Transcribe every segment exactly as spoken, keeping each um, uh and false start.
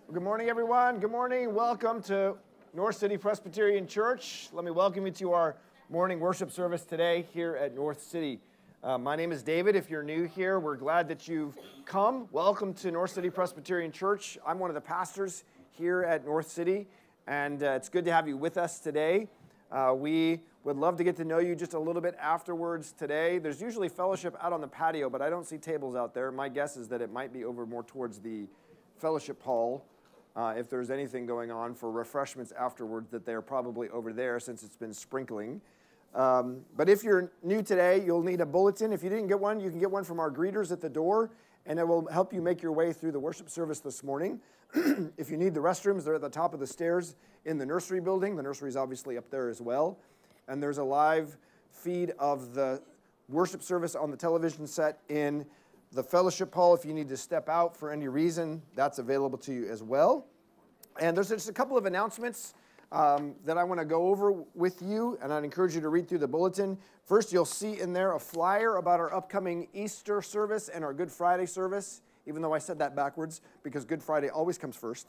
Good morning, everyone. Good morning. Welcome to North City Presbyterian Church. Let me welcome you to our morning worship service today here at North City. Uh, my name is David. If you're new here, we're glad that you've come. Welcome to North City Presbyterian Church. I'm one of the pastors here at North City, and uh, it's good to have you with us today. Uh, we would love to get to know you just a little bit afterwards today. There's usually fellowship out on the patio, but I don't see tables out there. My guess is that it might be over more towards the fellowship hall. Uh, if there's anything going on for refreshments afterwards, that they're probably over there since it's been sprinkling. Um, but if you're new today, you'll need a bulletin. If you didn't get one, you can get one from our greeters at the door, and it will help you make your way through the worship service this morning. If you need the restrooms, they're at the top of the stairs in the nursery building. The nursery is obviously up there as well. And there's a live feed of the worship service on the television set in the fellowship hall. If you need to step out for any reason, that's available to you as well. And there's just a couple of announcements um, that I want to go over with you, and I'd encourage you to read through the bulletin. First, you'll see in there a flyer about our upcoming Easter service and our Good Friday service, even though I said that backwards, because Good Friday always comes first.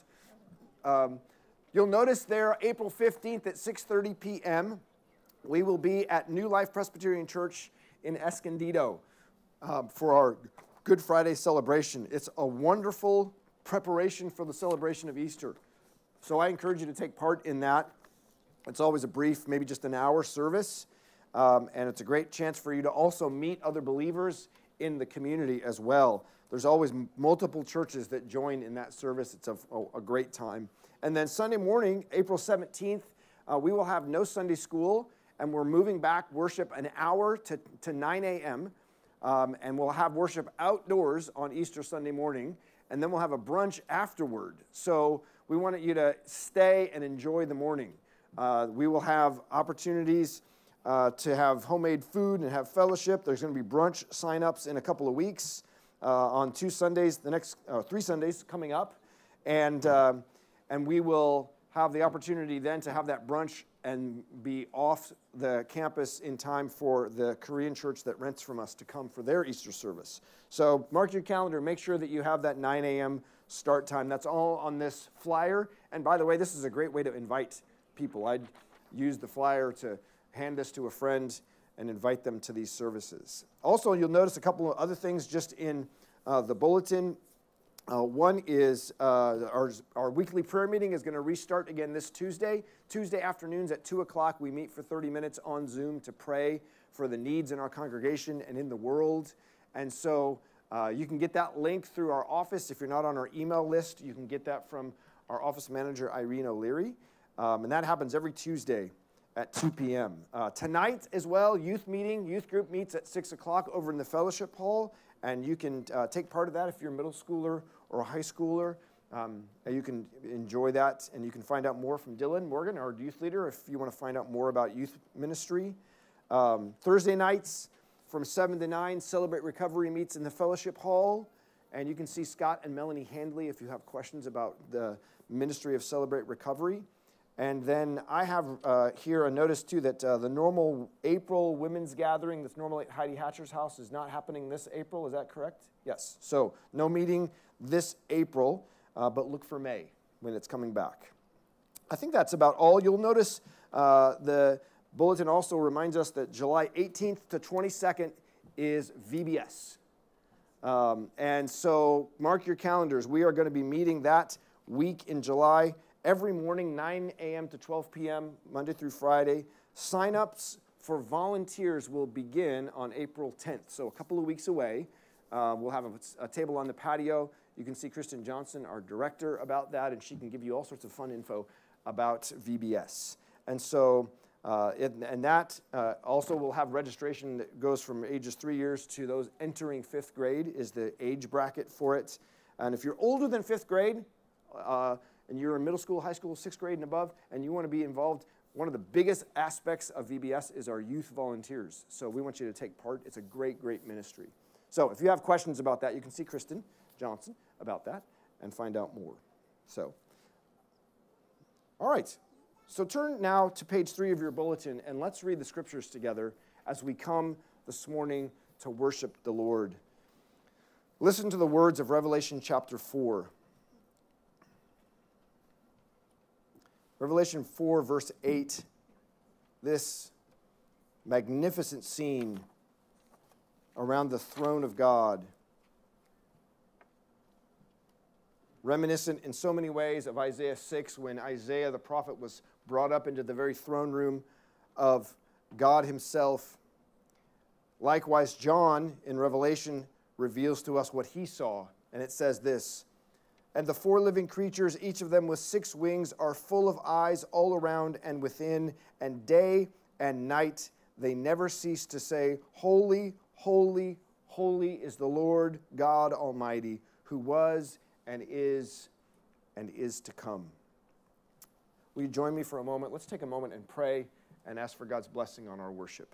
Um, you'll notice there, April fifteenth at six thirty p.m., we will be at New Life Presbyterian Church in Escondido um, for our Good Friday celebration. It's a wonderful preparation for the celebration of Easter. So I encourage you to take part in that. It's always a brief, maybe just an hour service, um, and it's a great chance for you to also meet other believers in the community as well. There's always m- multiple churches that join in that service. It's a, a, a great time. And then Sunday morning, April seventeenth, uh, we will have no Sunday school, and we're moving back worship an hour to, to nine a.m., Um, and we'll have worship outdoors on Easter Sunday morning, and then we'll have a brunch afterward. So we want you to stay and enjoy the morning. Uh, we will have opportunities uh, to have homemade food and have fellowship. There's going to be brunch sign-ups in a couple of weeks uh, on two Sundays, the next uh, three Sundays coming up, and uh, and we will have the opportunity then to have that brunch and be off the campus in time for the Korean church that rents from us to come for their Easter service. So mark your calendar. Make sure that you have that nine a.m. start time. That's all on this flyer. And by the way, this is a great way to invite people. I'd use the flyer to hand this to a friend and invite them to these services. Also, you'll notice a couple of other things just in uh, the bulletin. Uh, one is uh, our, our weekly prayer meeting is going to restart again this Tuesday. Tuesday afternoons at two o'clock, we meet for thirty minutes on Zoom to pray for the needs in our congregation and in the world. And so uh, you can get that link through our office. If you're not on our email list, you can get that from our office manager, Irene O'Leary. Um, and that happens every Tuesday at two p.m. Uh, tonight as well, youth meeting, youth group meets at six o'clock over in the fellowship hall. And you can uh, take part of that if you're a middle schooler or a high schooler. Um, and you can enjoy that, and you can find out more from Dylan Morgan, our youth leader, if you want to find out more about youth ministry. Um, Thursday nights from seven to nine, Celebrate Recovery meets in the fellowship hall. And you can see Scott and Melanie Handley if you have questions about the ministry of Celebrate Recovery. And then I have uh, here a notice, too, that uh, the normal April women's gathering that's normally at Heidi Hatcher's house is not happening this April. Is that correct? Yes. So no meeting this April, uh, but look for May when it's coming back. I think that's about all. You'll notice uh, the bulletin also reminds us that July eighteenth to twenty-second is V B S. Um, and so mark your calendars. We are going to be meeting that week in July. Every morning, nine a.m. to twelve p.m., Monday through Friday. Sign-ups for volunteers will begin on April tenth, so a couple of weeks away. Uh, we'll have a, a table on the patio. You can see Kristen Johnson, our director, about that, and she can give you all sorts of fun info about V B S. And so, uh, it, and that uh, also will have registration that goes from ages three years to those entering fifth grade is the age bracket for it. And if you're older than fifth grade, uh, and you're in middle school, high school, sixth grade and above, and you want to be involved, one of the biggest aspects of V B S is our youth volunteers. So we want you to take part. It's a great, great ministry. So if you have questions about that, you can see Kristen Johnson about that and find out more. So, all right. So turn now to page three of your bulletin, and let's read the scriptures together as we come this morning to worship the Lord. Listen to the words of Revelation chapter four. Revelation four, verse eight, this magnificent scene around the throne of God, reminiscent in so many ways of Isaiah six, when Isaiah the prophet was brought up into the very throne room of God himself. Likewise, John in Revelation reveals to us what he saw, and it says this, "And the four living creatures, each of them with six wings, are full of eyes all around and within, and day and night they never cease to say, Holy, holy, holy is the Lord God Almighty, who was and is and is to come." Will you join me for a moment? Let's take a moment and pray and ask for God's blessing on our worship.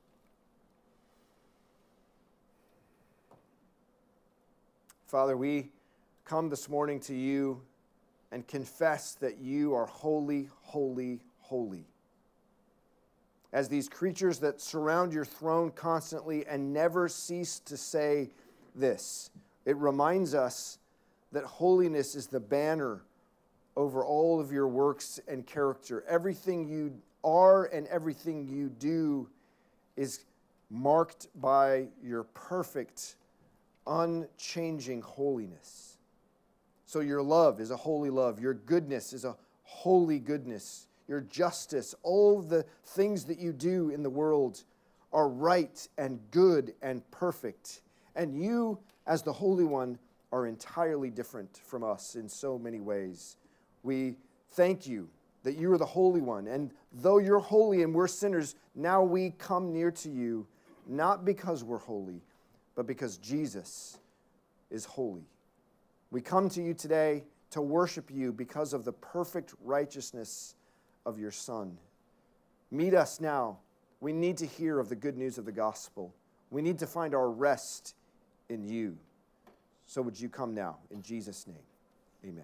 Father, we come this morning to you and confess that you are holy, holy, holy. As these creatures that surround your throne constantly and never cease to say this, it reminds us that holiness is the banner over all of your works and character. Everything you are and everything you do is marked by your perfect, unchanging holiness. So your love is a holy love. Your goodness is a holy goodness. Your justice, all the things that you do in the world are right and good and perfect. And you, as the Holy One, are entirely different from us in so many ways. We thank you that you are the Holy One. And though you're holy and we're sinners, now we come near to you, not because we're holy, but because Jesus is holy. We come to you today to worship you because of the perfect righteousness of your Son. Meet us now. We need to hear of the good news of the gospel. We need to find our rest in you. So would you come now, in Jesus' name, amen.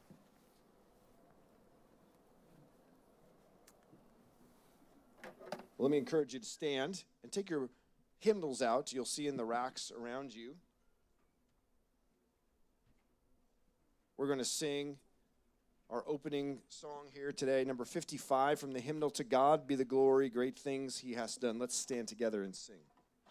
Well, let me encourage you to stand and take your hymnals out. You'll see in the racks around you. We're going to sing our opening song here today, number fifty-five, from the hymnal "To God Be the Glory, Great Things He Has Done." Let's stand together and sing.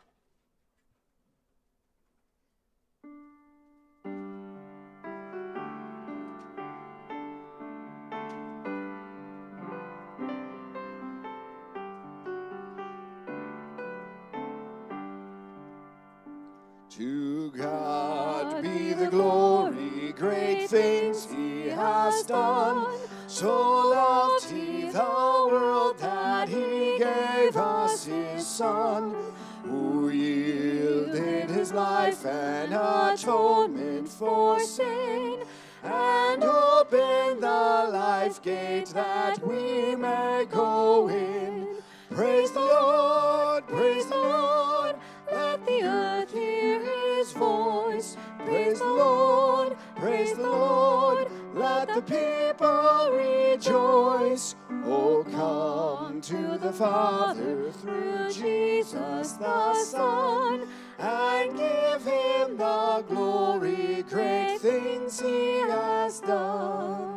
To God be the glory, great things He has done. So loved He the world that He gave us His Son, who yielded His life an atonement for sin, and opened the life gate that we may go in. Praise the Lord, praise the Lord, let the earth hear His voice. Praise the Lord, praise the Lord, let the people rejoice. Oh, come to the Father through Jesus the Son, and give Him the glory, great things He has done.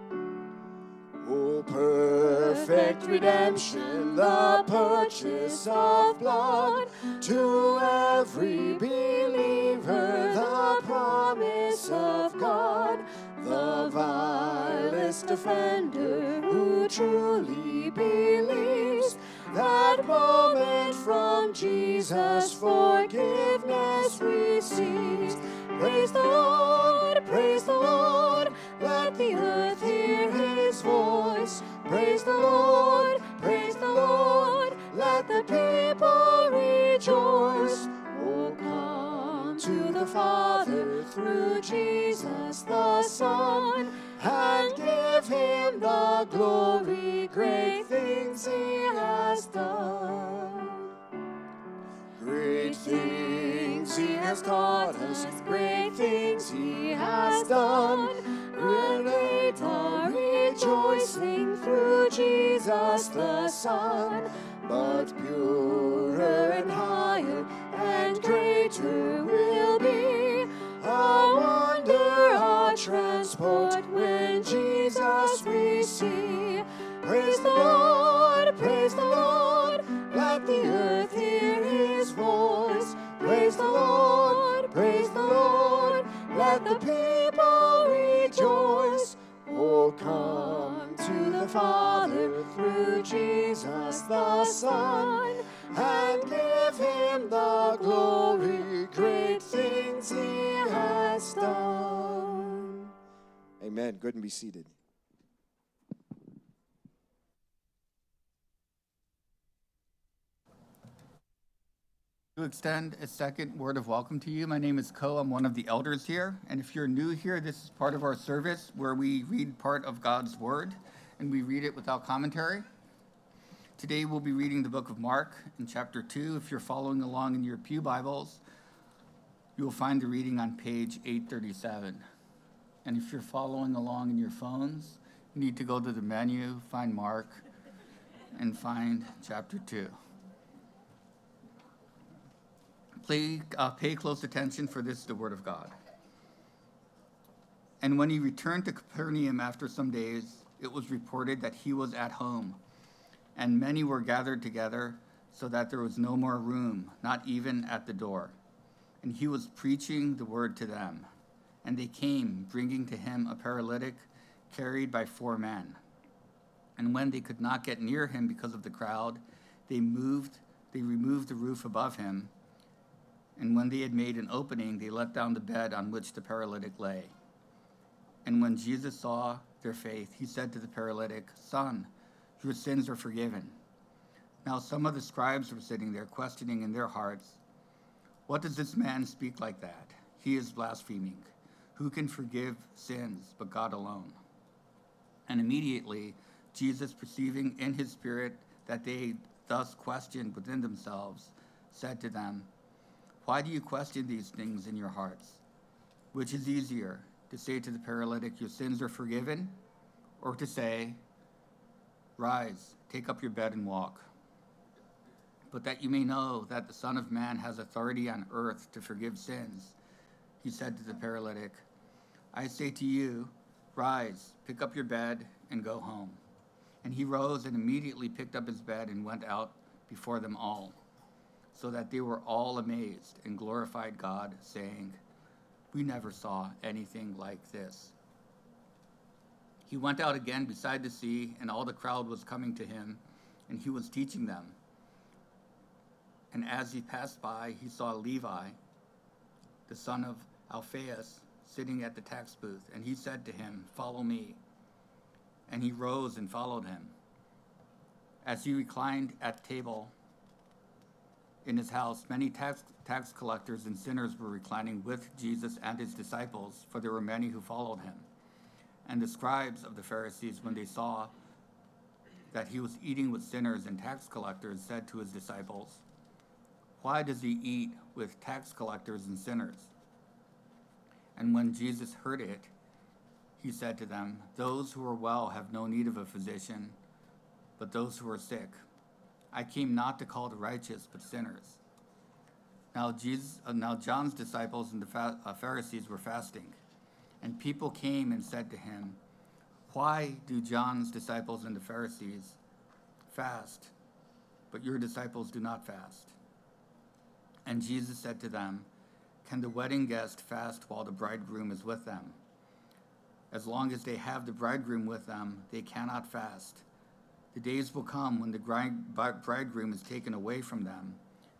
Oh, perfect redemption, the purchase of blood, to every believer the promise of God, the vilest offender who truly believes, that moment from Jesus forgiveness receives. Praise the Lord, praise the Lord, let the earth hear His voice. Praise the Lord, praise the Lord, let the people rejoice. Oh, come to the Father through Jesus the Son, and give Him the glory, great things He has done. Great things He has taught us, great things He has done. Great are rejoicing through Jesus the Son, but purer and higher and greater will be our wonder, our transport, when Jesus we see. the people rejoice. Oh, come to the Father through Jesus the Son, and give him the glory, great things he has done. Amen. Good, and be seated. To extend a second word of welcome to you. My name is Co. I'm one of the elders here. And if you're new here, this is part of our service where we read part of God's word and we read it without commentary. Today we'll be reading the book of Mark in chapter two. If you're following along in your pew Bibles, you will find the reading on page eight thirty-seven. And if you're following along in your phones, you need to go to the menu, find Mark, and find chapter two. Please uh, pay close attention, for this is the word of God. And when he returned to Capernaum after some days, it was reported that he was at home, and many were gathered together, so that there was no more room, not even at the door. And he was preaching the word to them. And they came, bringing to him a paralytic carried by four men. And when they could not get near him because of the crowd, they moved, they removed the roof above him. And when they had made an opening, they let down the bed on which the paralytic lay. And when Jesus saw their faith, he said to the paralytic, "Son, your sins are forgiven." Now some of the scribes were sitting there, questioning in their hearts, "What does this man speak like that? He is blaspheming. Who can forgive sins but God alone?" And immediately Jesus, perceiving in his spirit that they thus questioned within themselves, said to them, "Why do you question these things in your hearts? Which is easier, to say to the paralytic, 'Your sins are forgiven,' or to say, 'Rise, take up your bed and walk'? But that you may know that the Son of Man has authority on earth to forgive sins," he said to the paralytic, "I say to you, rise, pick up your bed, and go home." And he rose and immediately picked up his bed and went out before them all, so that they were all amazed and glorified God, saying, "We never saw anything like this." He went out again beside the sea, and all the crowd was coming to him, and he was teaching them. And as he passed by, he saw Levi, the son of Alphaeus, sitting at the tax booth, and he said to him, "Follow me." And he rose and followed him. As he reclined at table in his house, many tax, tax collectors and sinners were reclining with Jesus and his disciples, for there were many who followed him. And the scribes of the Pharisees, when they saw that he was eating with sinners and tax collectors, said to his disciples, "Why does he eat with tax collectors and sinners?" And when Jesus heard it, he said to them, "Those who are well have no need of a physician, but those who are sick. I came not to call the righteous, but sinners." Now, Jesus, uh, now John's disciples and the fa- uh, Pharisees were fasting, and people came and said to him, "Why do John's disciples and the Pharisees fast, but your disciples do not fast?" And Jesus said to them, "Can the wedding guest fast while the bridegroom is with them? As long as they have the bridegroom with them, they cannot fast. The days will come when the bridegroom is taken away from them,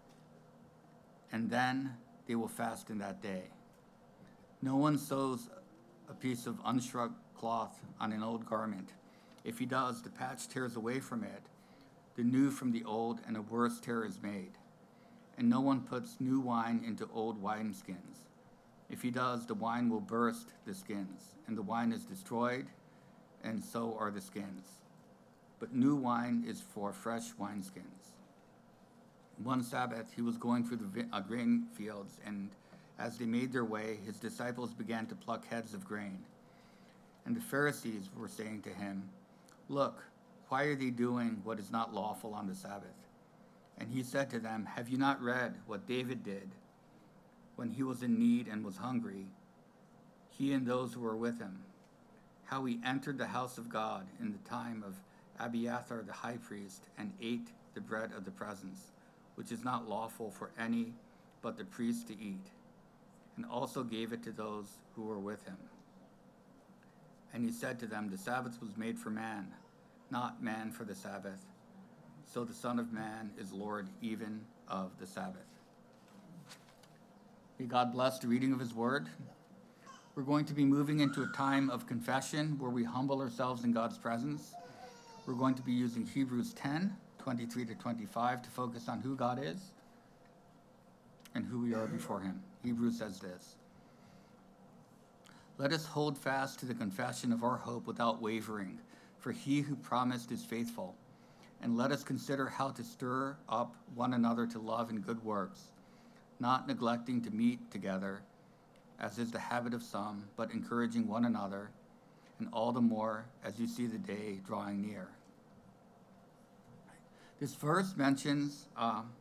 and then they will fast in that day. No one sews a piece of unshrunk cloth on an old garment. If he does, the patch tears away from it, the new from the old, and a worse tear is made. And no one puts new wine into old wineskins. If he does, the wine will burst the skins, and the wine is destroyed, and so are the skins. But new wine is for fresh wineskins." One Sabbath, he was going through the uh, grain fields, and as they made their way, his disciples began to pluck heads of grain. And the Pharisees were saying to him, "Look, why are they doing what is not lawful on the Sabbath?" And he said to them, "Have you not read what David did when he was in need and was hungry, he and those who were with him, how he entered the house of God in the time of Abiathar the high priest, and ate the bread of the presence, which is not lawful for any but the priest to eat, and also gave it to those who were with him. And he said to them, the Sabbath was made for man, not man for the Sabbath. So the Son of Man is Lord even of the Sabbath. May God bless the reading of his word. We're going to be moving into a time of confession where we humble ourselves in God's presence. We're going to be using Hebrews ten, twenty-three to twenty-five to focus on who God is and who we are before him. Hebrews says this: let us hold fast to the confession of our hope without wavering, for he who promised is faithful. And let us consider how to stir up one another to love and good works, not neglecting to meet together, as is the habit of some, but encouraging one another, and all the more as you see the day drawing near. This verse mentions um,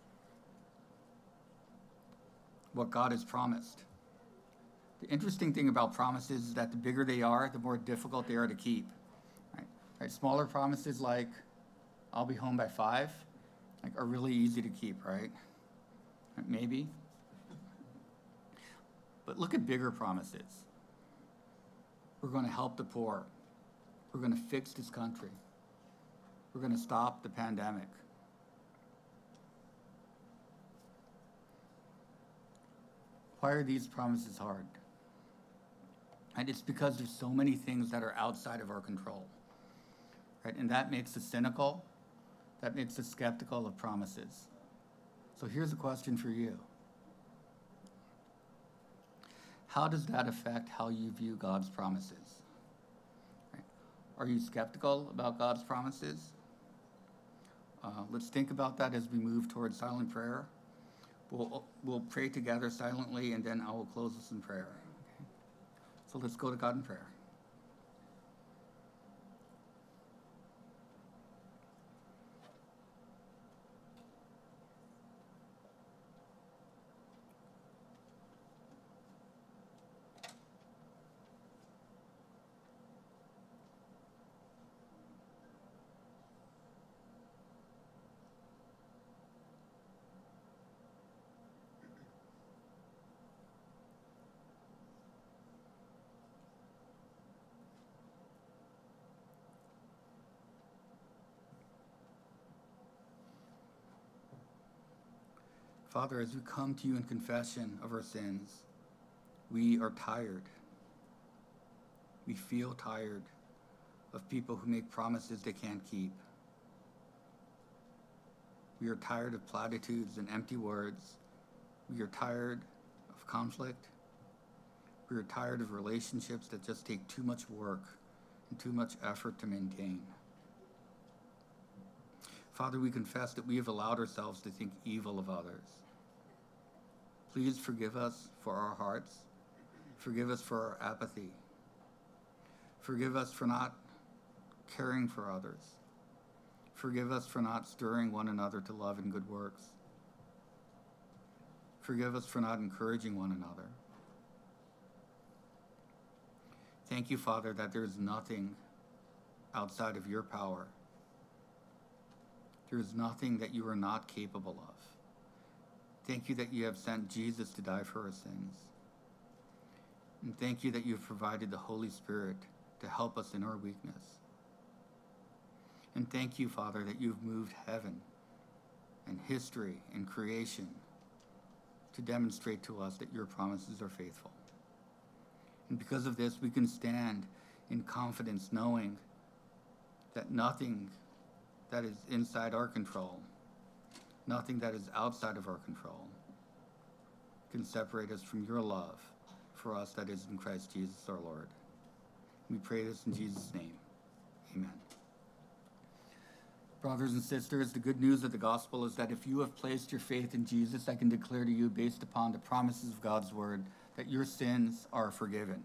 what God has promised. The interesting thing about promises is that the bigger they are, the more difficult they are to keep. Right? Right? Smaller promises like, I'll be home by five, like, are really easy to keep, right? Maybe. But look at bigger promises. We're going to help the poor. We're going to fix this country. We're going to stop the pandemic. Why are these promises hard? And it's because there's so many things that are outside of our control. Right? And that makes us cynical. That makes us skeptical of promises. So here's a question for you. How does that affect how you view God's promises? Right? Are you skeptical about God's promises? Uh, let's think about that as we move towards silent prayer. We'll, we'll pray together silently, and then I will close us in prayer. Okay? So let's go to God in prayer. Father, as we come to you in confession of our sins, we are tired. We feel tired of people who make promises they can't keep. We are tired of platitudes and empty words. We are tired of conflict. We are tired of relationships that just take too much work and too much effort to maintain. Father, we confess that we have allowed ourselves to think evil of others. Please forgive us for our hearts. Forgive us for our apathy. Forgive us for not caring for others. Forgive us for not stirring one another to love and good works. Forgive us for not encouraging one another. Thank you, Father, that there is nothing outside of your power. There is nothing that you are not capable of. Thank you that you have sent Jesus to die for our sins. And thank you that you have provided the Holy Spirit to help us in our weakness. And thank you, Father, that you've moved heaven and history and creation to demonstrate to us that your promises are faithful. And because of this, we can stand in confidence knowing that nothing that is inside our control, nothing that is outside of our control, can separate us from your love for us that is in Christ Jesus our Lord. We pray this in Jesus' name. Amen. Brothers and sisters, the good news of the gospel is that if you have placed your faith in Jesus, I can declare to you, based upon the promises of God's word, that your sins are forgiven.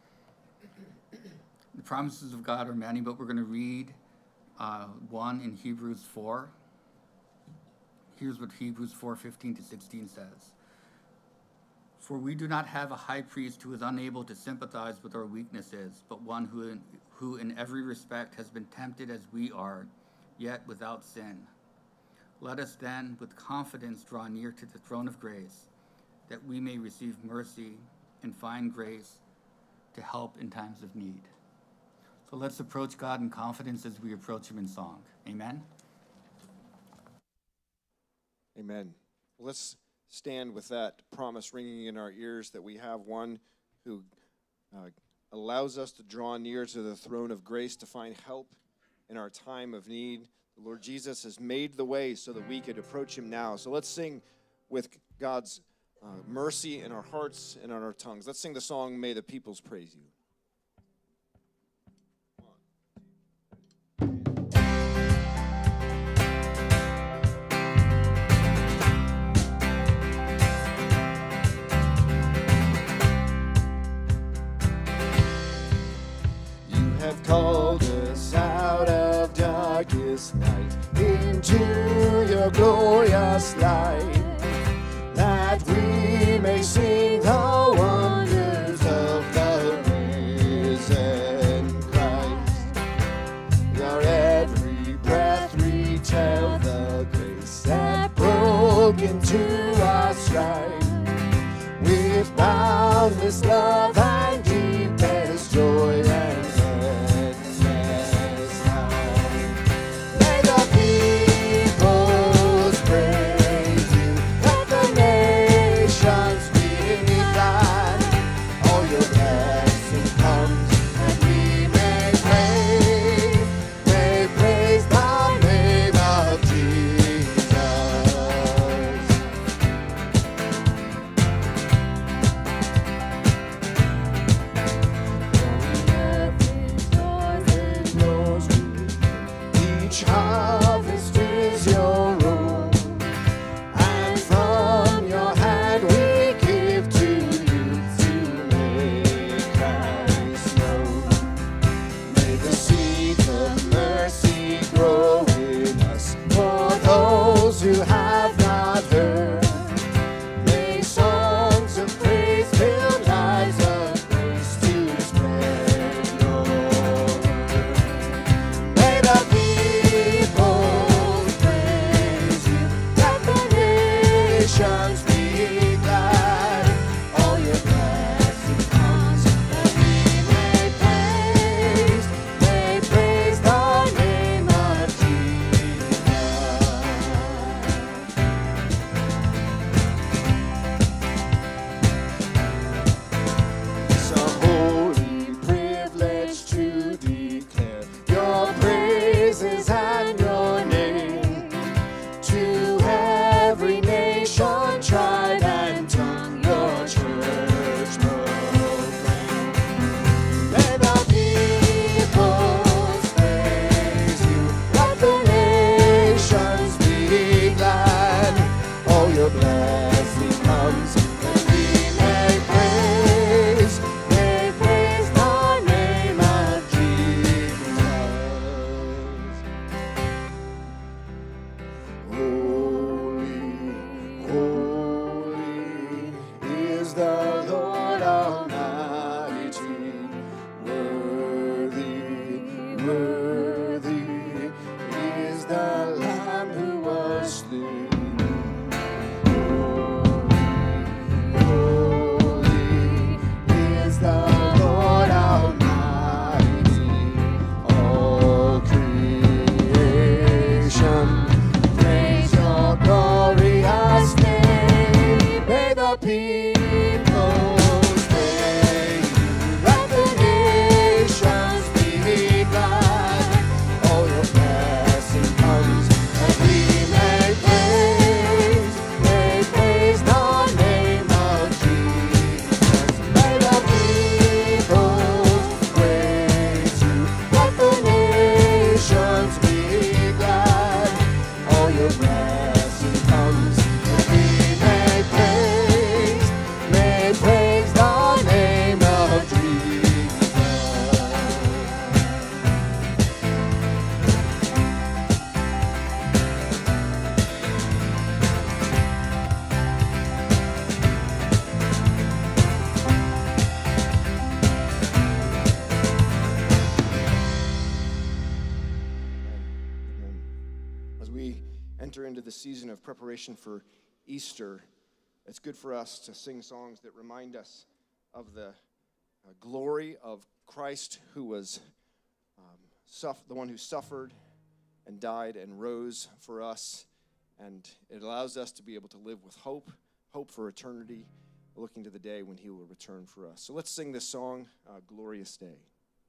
The promises of God are many, but we're going to read uh, one in Hebrews four. Here's what Hebrews four, fifteen to sixteen says. For we do not have a high priest who is unable to sympathize with our weaknesses, but one who in, who in every respect has been tempted as we are, yet without sin. Let us then with confidence draw near to the throne of grace, that we may receive mercy and find grace to help in times of need. So let's approach God in confidence as we approach him in song. Amen? Amen. Well, let's stand with that promise ringing in our ears that we have one who uh, allows us to draw near to the throne of grace to find help in our time of need. The Lord Jesus has made the way so that we could approach him now. So let's sing with God's uh, mercy in our hearts and on our tongues. Let's sing the song, May the Peoples Praise You. Have called us out of darkest night into your glorious light, that we may sing the wonders of the risen Christ. Our every breath retell the grace that broke into our strife, with boundless love and deepest joy and enter into the season of preparation for Easter, it's good for us to sing songs that remind us of the uh, glory of Christ, who was um, suff- the one who suffered and died and rose for us. And it allows us to be able to live with hope, hope for eternity, looking to the day when he will return for us. So let's sing this song, uh, Glorious Day.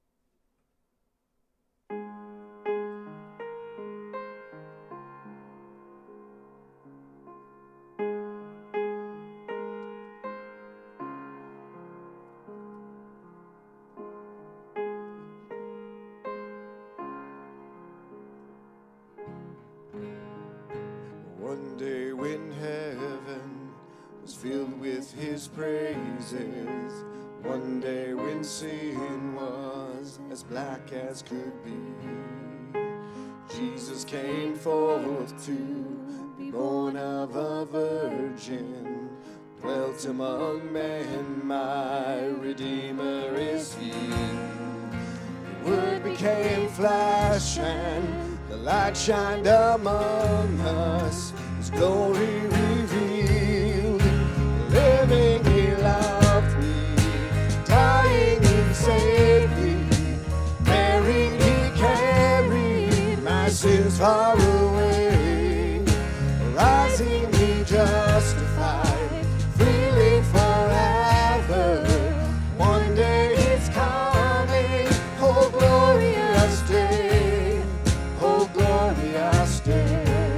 One day when heaven was filled with his praises, one day when sin was as black as could be, Jesus came forth to be born of a virgin, dwelt among men, my Redeemer is he. The Word became flesh and the light shined among us, his glory revealed. Living he loved me, dying he saved me, buried he carried my sins far away, rising he justified, freely forever. One day it's coming, oh glorious day, oh glorious day.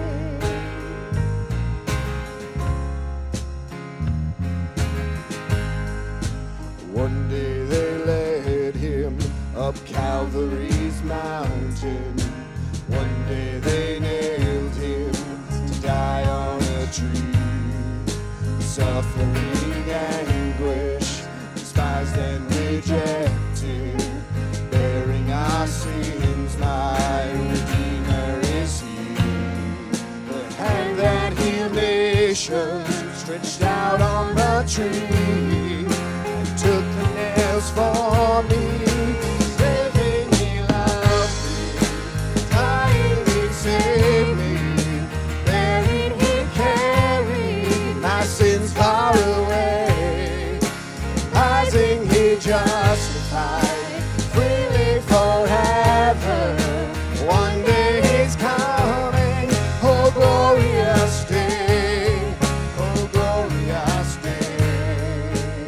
One day they led him up Calvary's mountain. One day they nailed him to die on a tree. Suffering anguish, despised and rejected, bearing our sins, my Redeemer is he. The hand that healed nations stretched out on the tree, took the nails for me. Living he loved me, dying he saved me, buried he carried my sins far away, rising he justified, freely forever. One day he's coming, oh glorious day, oh glorious day.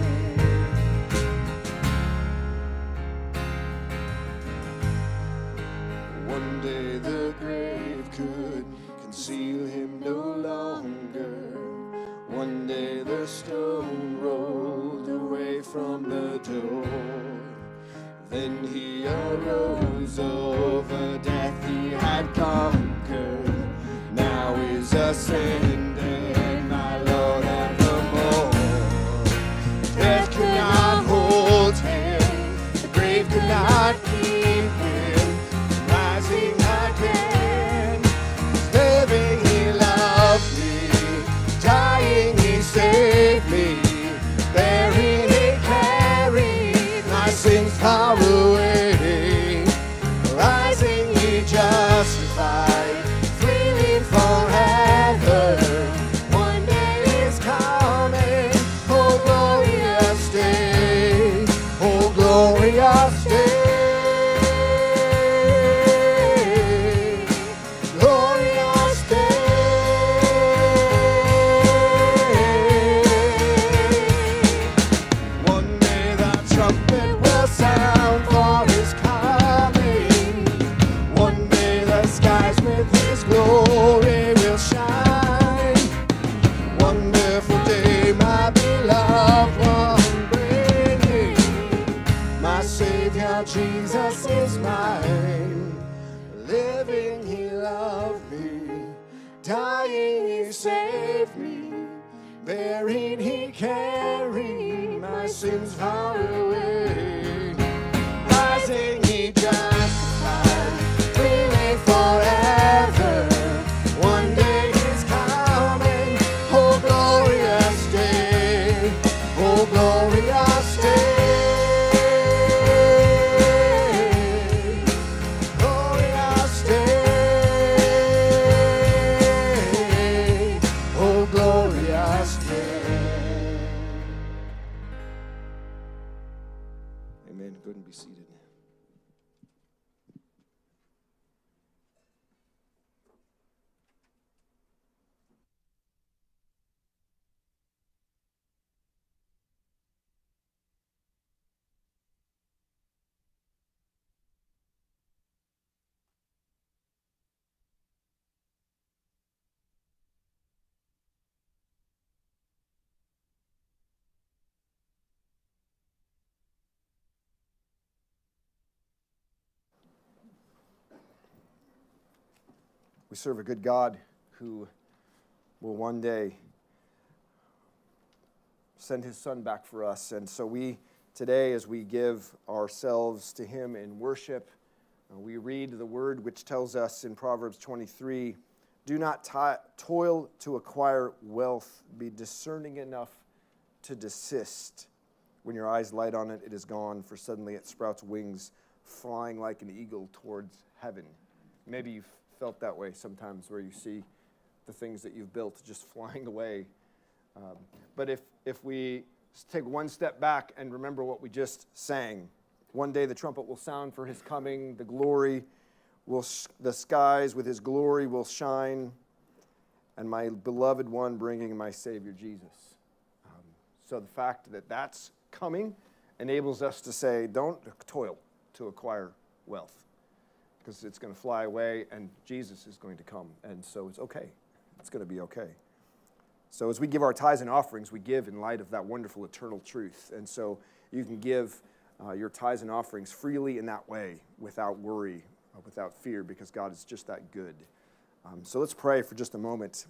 One day the grave could conceal him no longer. One day the stone rolled away from the door. Then he arose, over death he had conquered. Now is ascended, my Lord evermore. Death could not hold him, the grave could not keep him from rising again. Living he loved me, dying he saved me, buried he carried my sins far away, rising he justified, freely forever. One day is coming, oh glorious day, oh glorious day, glorious day. One day the trumpet will sound for his coming. One day the skies with his glory will shine. Wonderful day, my beloved one bringing. My Savior Jesus is mine. Living he loved me, dying he saved me, buried he carried my sins far away, rising he justified, freely forever. One day he's coming, oh glorious day, oh glorious day, glorious day, oh glorious day. Amen. Go ahead and be seated. We serve a good God who will one day send his son back for us. And so we, today, as we give ourselves to him in worship, uh, we read the word which tells us in Proverbs twenty-three, do not t- toil to acquire wealth, be discerning enough to desist. When your eyes light on it, it is gone, for suddenly it sprouts wings, flying like an eagle towards heaven. Maybe you've felt that way sometimes, where you see the things that you've built just flying away. Um, but if if we take one step back and remember what we just sang, one day the trumpet will sound for his coming, the glory will, sh- the skies with his glory will shine, and my beloved one bringing my Savior Jesus. Um, so the fact that that's coming enables us to say, don't toil to acquire wealth, because it's going to fly away and Jesus is going to come. And so it's okay. It's going to be okay. So as we give our tithes and offerings, we give in light of that wonderful eternal truth. And so you can give uh, your tithes and offerings freely in that way, without worry, uh, without fear, because God is just that good. Um, so let's pray for just a moment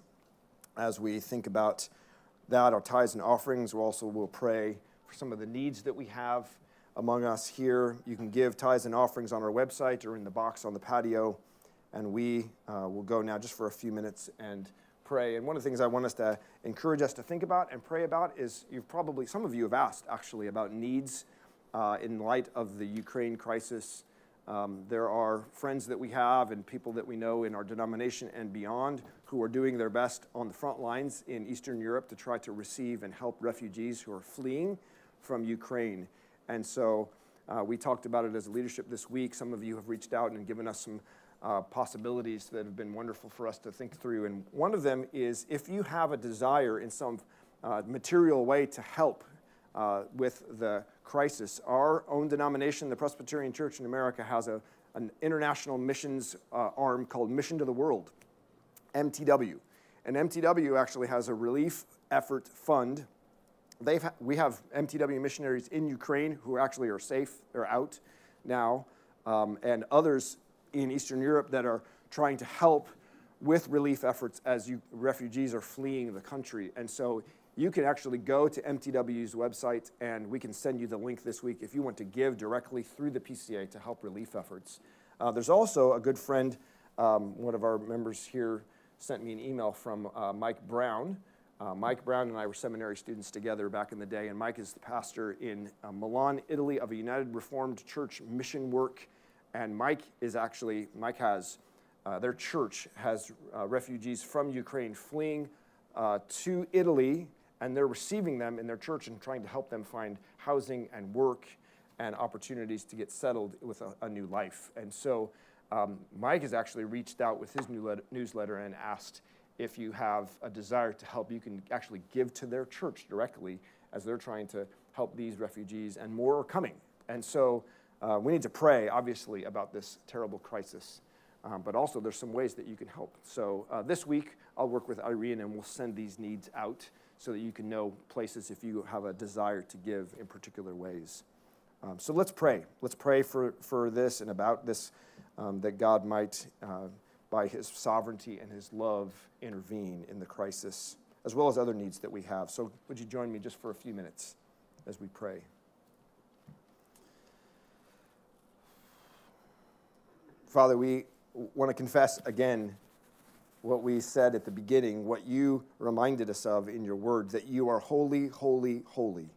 as we think about that, our tithes and offerings. We also will pray for some of the needs that we have among us here. You can give tithes and offerings on our website or in the box on the patio, and we uh, will go now just for a few minutes and pray. And one of the things I want us to encourage us to think about and pray about is, you've probably, some of you have asked actually about needs uh, in light of the Ukraine crisis. Um, there are friends that we have and people that we know in our denomination and beyond who are doing their best on the front lines in Eastern Europe to try to receive and help refugees who are fleeing from Ukraine. And so uh, we talked about it as a leadership this week. Some of you have reached out and given us some uh, possibilities that have been wonderful for us to think through. And one of them is, if you have a desire in some uh, material way to help uh, with the crisis, our own denomination, the Presbyterian Church in America, has a, an international missions uh, arm called Mission to the World, M T W. And M T W actually has a relief effort fund. They've ha- we have M T W missionaries in Ukraine who actually are safe, they're out now, um, and others in Eastern Europe that are trying to help with relief efforts as you, refugees are fleeing the country. And so you can actually go to M T W's website, and we can send you the link this week if you want to give directly through the P C A to help relief efforts. Uh, there's also a good friend, um, one of our members here sent me an email from uh, Mike Brown. Uh, Mike Brown and I were seminary students together back in the day, and Mike is the pastor in uh, Milan, Italy, of a United Reformed Church mission work. And Mike is actually, Mike has, uh, their church has uh, refugees from Ukraine fleeing uh, to Italy, and they're receiving them in their church and trying to help them find housing and work and opportunities to get settled with a, a new life. And so um, Mike has actually reached out with his new newsletter and asked if you have a desire to help, you can actually give to their church directly as they're trying to help these refugees, and more are coming. And so uh, we need to pray, obviously, about this terrible crisis. Um, but also there's some ways that you can help. So uh, this week, I'll work with Irene and we'll send these needs out so that you can know places if you have a desire to give in particular ways. Um, so let's pray. Let's pray for, for this and about this, um, that God might, uh, by his sovereignty and his love, intervene in the crisis, as well as other needs that we have. So would you join me just for a few minutes as we pray? Father, we want to confess again what we said at the beginning, what you reminded us of in your word, that you are holy, holy, holy.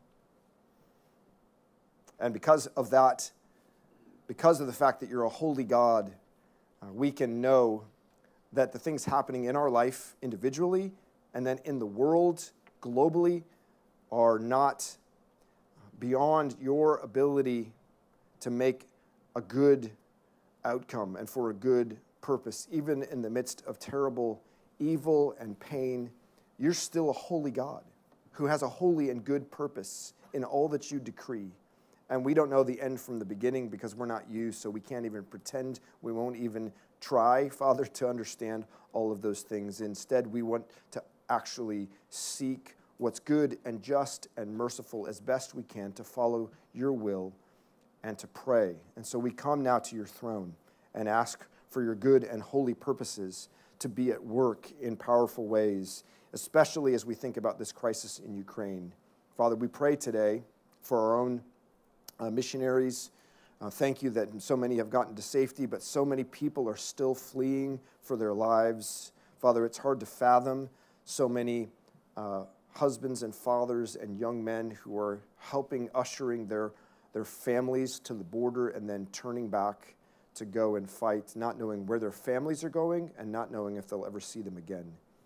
And because of that, because of the fact that you're a holy God, uh, we can know that the things happening in our life individually and then in the world globally are not beyond your ability to make a good outcome and for a good purpose. Even in the midst of terrible evil and pain, you're still a holy God who has a holy and good purpose in all that you decree. And we don't know the end from the beginning because we're not you, so we can't even pretend. We won't even try, Father, to understand all of those things. Instead, we want to actually seek what's good and just and merciful as best we can to follow your will and to pray. And so we come now to your throne and ask for your good and holy purposes to be at work in powerful ways, especially as we think about this crisis in Ukraine. Father, we pray today for our own uh, missionaries. Uh, thank you that so many have gotten to safety, but so many people are still fleeing for their lives. Father, it's hard to fathom so many uh, husbands and fathers and young men who are helping, ushering their, their families to the border and then turning back to go and fight, not knowing where their families are going and not knowing if they'll ever see them again.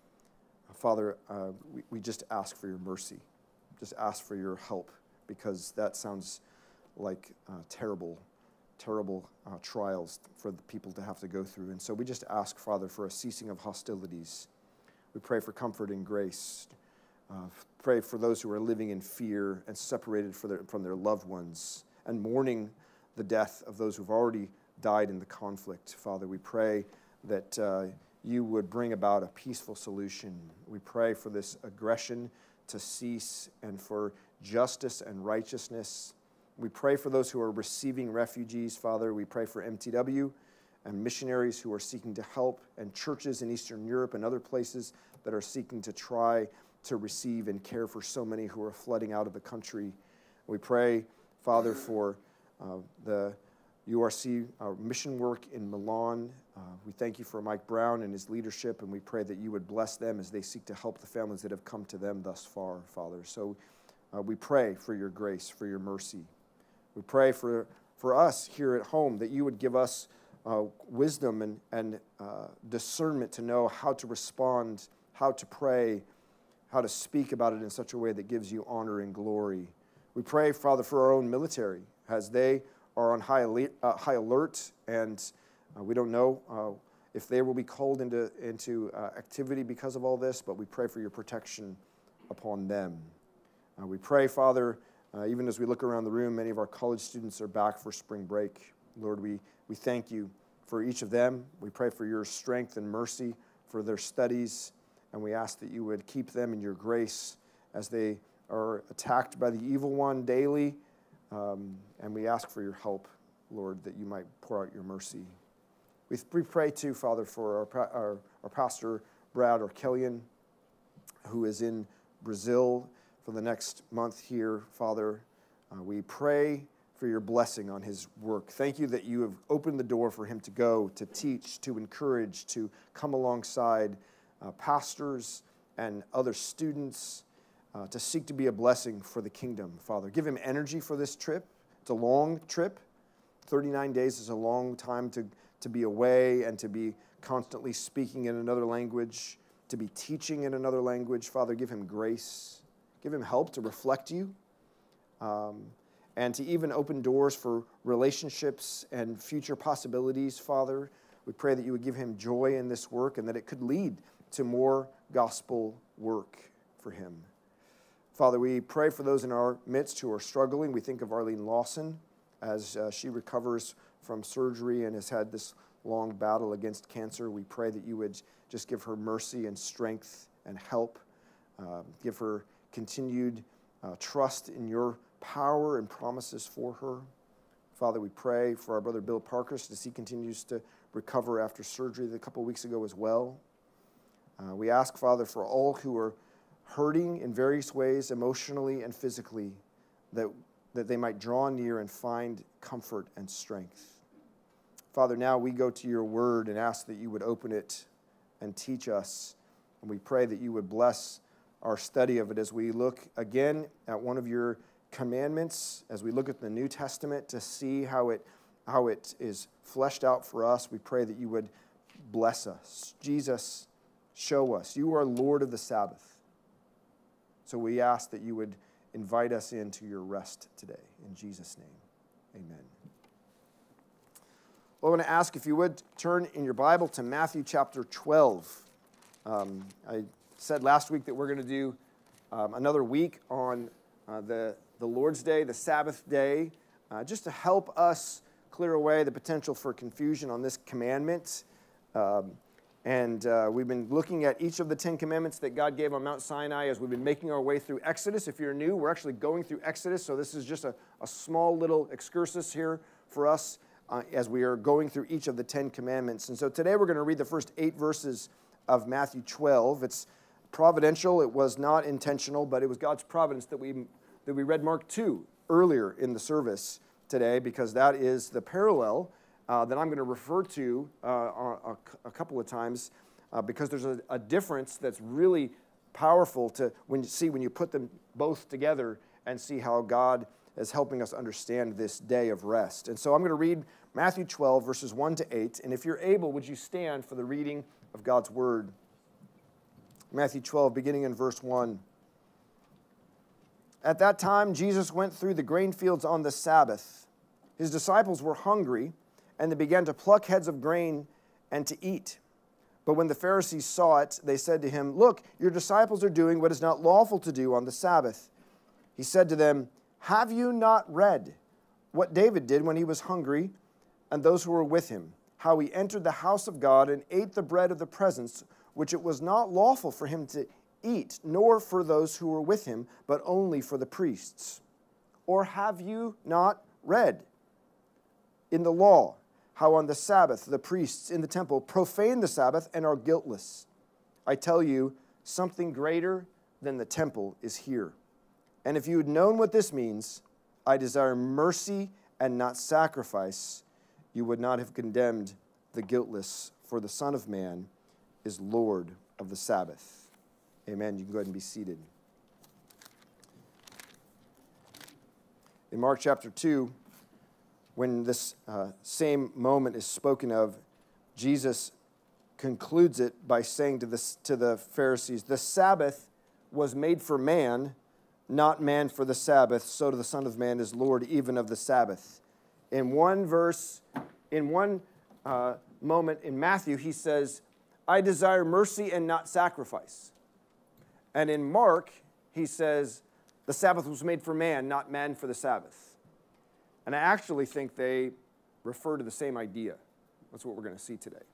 Father, uh, we, we just ask for your mercy. Just ask for your help, because that sounds like uh, terrible, terrible uh, trials for the people to have to go through. And so we just ask, Father, for a ceasing of hostilities. We pray for comfort and grace. Uh, pray for those who are living in fear and separated for their, from their loved ones and mourning the death of those who've already died in the conflict. Father, we pray that uh, you would bring about a peaceful solution. We pray for this aggression to cease and for justice and righteousness. We pray for those who are receiving refugees, Father. We pray for M T W and missionaries who are seeking to help, and churches in Eastern Europe and other places that are seeking to try to receive and care for so many who are flooding out of the country. We pray, Father, for uh, the U R C uh, mission work in Milan. Uh, we thank you for Mike Brown and his leadership, and we pray that you would bless them as they seek to help the families that have come to them thus far, Father. So uh, we pray for your grace, for your mercy. We pray for, for us here at home that you would give us uh, wisdom and, and uh, discernment to know how to respond, how to pray, how to speak about it in such a way that gives you honor and glory. We pray, Father, for our own military as they are on high alert, uh, high alert and uh, we don't know uh, if they will be called into, into uh, activity because of all this, but we pray for your protection upon them. Uh, we pray, Father, uh, even as we look around the room, many of our college students are back for spring break. Lord, we, we thank you for each of them. We pray for your strength and mercy for their studies, and we ask that you would keep them in your grace as they are attacked by the evil one daily. Um, and we ask for your help, Lord, that you might pour out your mercy. We, we pray too, Father, for our, our, our pastor, Brad Arkelian, who is in Brazil for the next month here, Father. Uh, we pray for your blessing on his work. Thank you that you have opened the door for him to go, to teach, to encourage, to come alongside uh, pastors and other students, Uh, to seek to be a blessing for the kingdom, Father. Give him energy for this trip. It's a long trip. thirty-nine days is a long time to, to be away and to be constantly speaking in another language, to be teaching in another language. Father, give him grace. Give him help to reflect you, um, and to even open doors for relationships and future possibilities, Father. We pray that you would give him joy in this work and that it could lead to more gospel work for him. Father, we pray for those in our midst who are struggling. We think of Arlene Lawson as uh, she recovers from surgery and has had this long battle against cancer. We pray that you would just give her mercy and strength and help. Uh, give her continued uh, trust in your power and promises for her. Father, we pray for our brother Bill Parkhurst as he continues to recover after surgery a couple weeks ago as well. Uh, we ask, Father, for all who are hurting in various ways, emotionally and physically, that, that they might draw near and find comfort and strength. Father, now we go to your word and ask that you would open it and teach us. And we pray that you would bless our study of it as we look again at one of your commandments, as we look at the New Testament to see how it, how it is fleshed out for us. We pray that you would bless us. Jesus, show us. You are Lord of the Sabbath. So we ask that you would invite us into your rest today. In Jesus' name, amen. Well, I want to ask if you would turn in your Bible to Matthew chapter twelve. Um, I said last week that we're going to do um, another week on uh, the, the Lord's Day, the Sabbath day, uh, just to help us clear away the potential for confusion on this commandment. Um, and uh, we've been looking at each of the Ten Commandments that God gave on Mount Sinai as we've been making our way through Exodus. If you're new, we're actually going through Exodus, so this is just a, a small little excursus here for us Uh, as we are going through each of the Ten Commandments. And so today we're going to read the first eight verses of Matthew twelve. It's providential. It was not intentional, but it was God's providence that we that we read Mark two earlier in the service today, because that is the parallel uh, that I'm going to refer to uh, a, a couple of times uh, because there's a, a difference that's really powerful to when you see when you put them both together and see how God is helping us understand this day of rest. And so I'm going to read Matthew twelve, verses one to eight. And if you're able, would you stand for the reading of God's word? Matthew twelve, beginning in verse one. At that time, Jesus went through the grain fields on the Sabbath. His disciples were hungry, and they began to pluck heads of grain and to eat. But when the Pharisees saw it, they said to him, "Look, your disciples are doing what is not lawful to do on the Sabbath." He said to them, "Have you not read what David did when he was hungry, and those who were with him, how he entered the house of God and ate the bread of the presence, which it was not lawful for him to eat, nor for those who were with him, but only for the priests? Or have you not read in the law how on the Sabbath the priests in the temple profane the Sabbath and are guiltless? I tell you, something greater than the temple is here. And if you had known what this means, I desire mercy and not sacrifice, you would not have condemned the guiltless, for the Son of Man is Lord of the Sabbath." Amen. You can go ahead and be seated. In Mark chapter two, when this uh, same moment is spoken of, Jesus concludes it by saying to the, to the Pharisees, "The Sabbath was made for man, not man for the Sabbath, so the Son of Man is Lord even of the Sabbath." In one verse, in one uh, moment in Matthew, he says, "I desire mercy and not sacrifice." And in Mark, he says, "The Sabbath was made for man, not man for the Sabbath." And I actually think they refer to the same idea. That's what we're going to see today.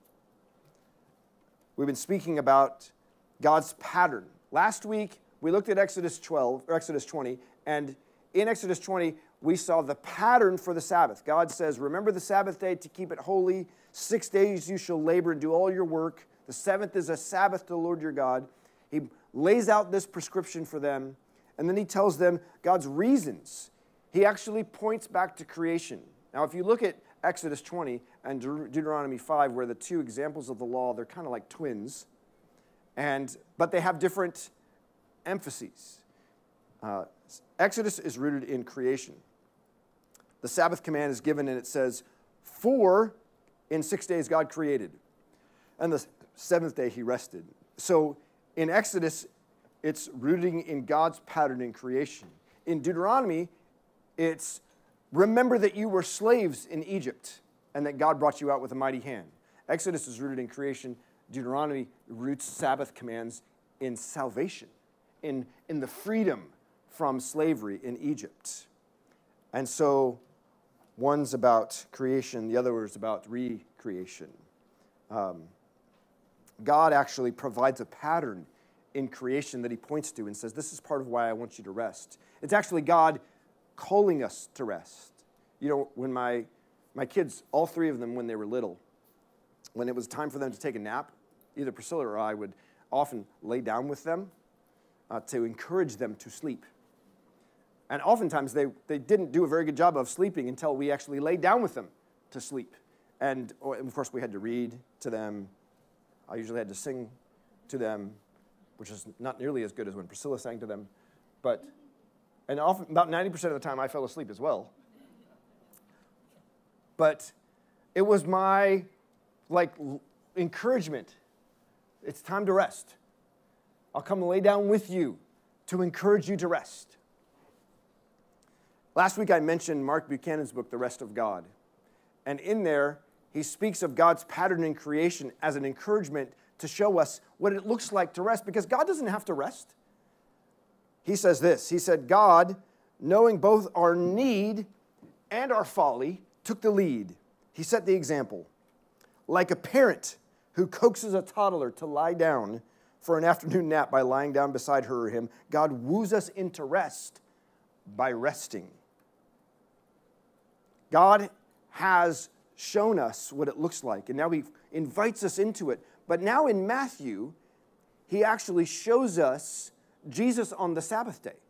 We've been speaking about God's pattern. Last week, we looked at Exodus twelve, or Exodus twenty, and in Exodus twenty, we saw the pattern for the Sabbath. God says, "Remember the Sabbath day to keep it holy. Six days you shall labor and do all your work. The seventh is a Sabbath to the Lord your God." He lays out this prescription for them, and then he tells them God's reasons. He actually points back to creation. Now, if you look at Exodus twenty and Deut- Deuteronomy five, where the two examples of the law, they're kind of like twins, and but they have different emphases. Uh, Exodus is rooted in creation. The Sabbath command is given, and it says, "For in six days God created, and the seventh day he rested." So in Exodus, it's rooting in God's pattern in creation. In Deuteronomy, it's remember that you were slaves in Egypt, and that God brought you out with a mighty hand. Exodus is rooted in creation. Deuteronomy roots Sabbath commands in salvation, in, in the freedom from slavery in Egypt. And so one's about creation, the other is about recreation. Um, God actually provides a pattern in creation that he points to and says, "This is part of why I want you to rest." It's actually God calling us to rest. You know, when my, my kids, all three of them when they were little, when it was time for them to take a nap, either Priscilla or I would often lay down with them uh, to encourage them to sleep. And oftentimes they, they didn't do a very good job of sleeping until we actually laid down with them to sleep. And, oh, and of course we had to read to them. I usually had to sing to them, which is not nearly as good as when Priscilla sang to them. But, and often, about ninety percent of the time I fell asleep as well. But it was my, like, encouragement. It's time to rest. I'll come lay down with you to encourage you to rest. Last week I mentioned Mark Buchanan's book, The Rest of God. And in there, he speaks of God's pattern in creation as an encouragement to show us what it looks like to rest, because God doesn't have to rest. He says this, he said, God, knowing both our need and our folly, took the lead. He set the example. Like a parent who coaxes a toddler to lie down for an afternoon nap by lying down beside her or him, God woos us into rest by resting. God has shown us what it looks like, and now he invites us into it. But now in Matthew, he actually shows us Jesus on the Sabbath day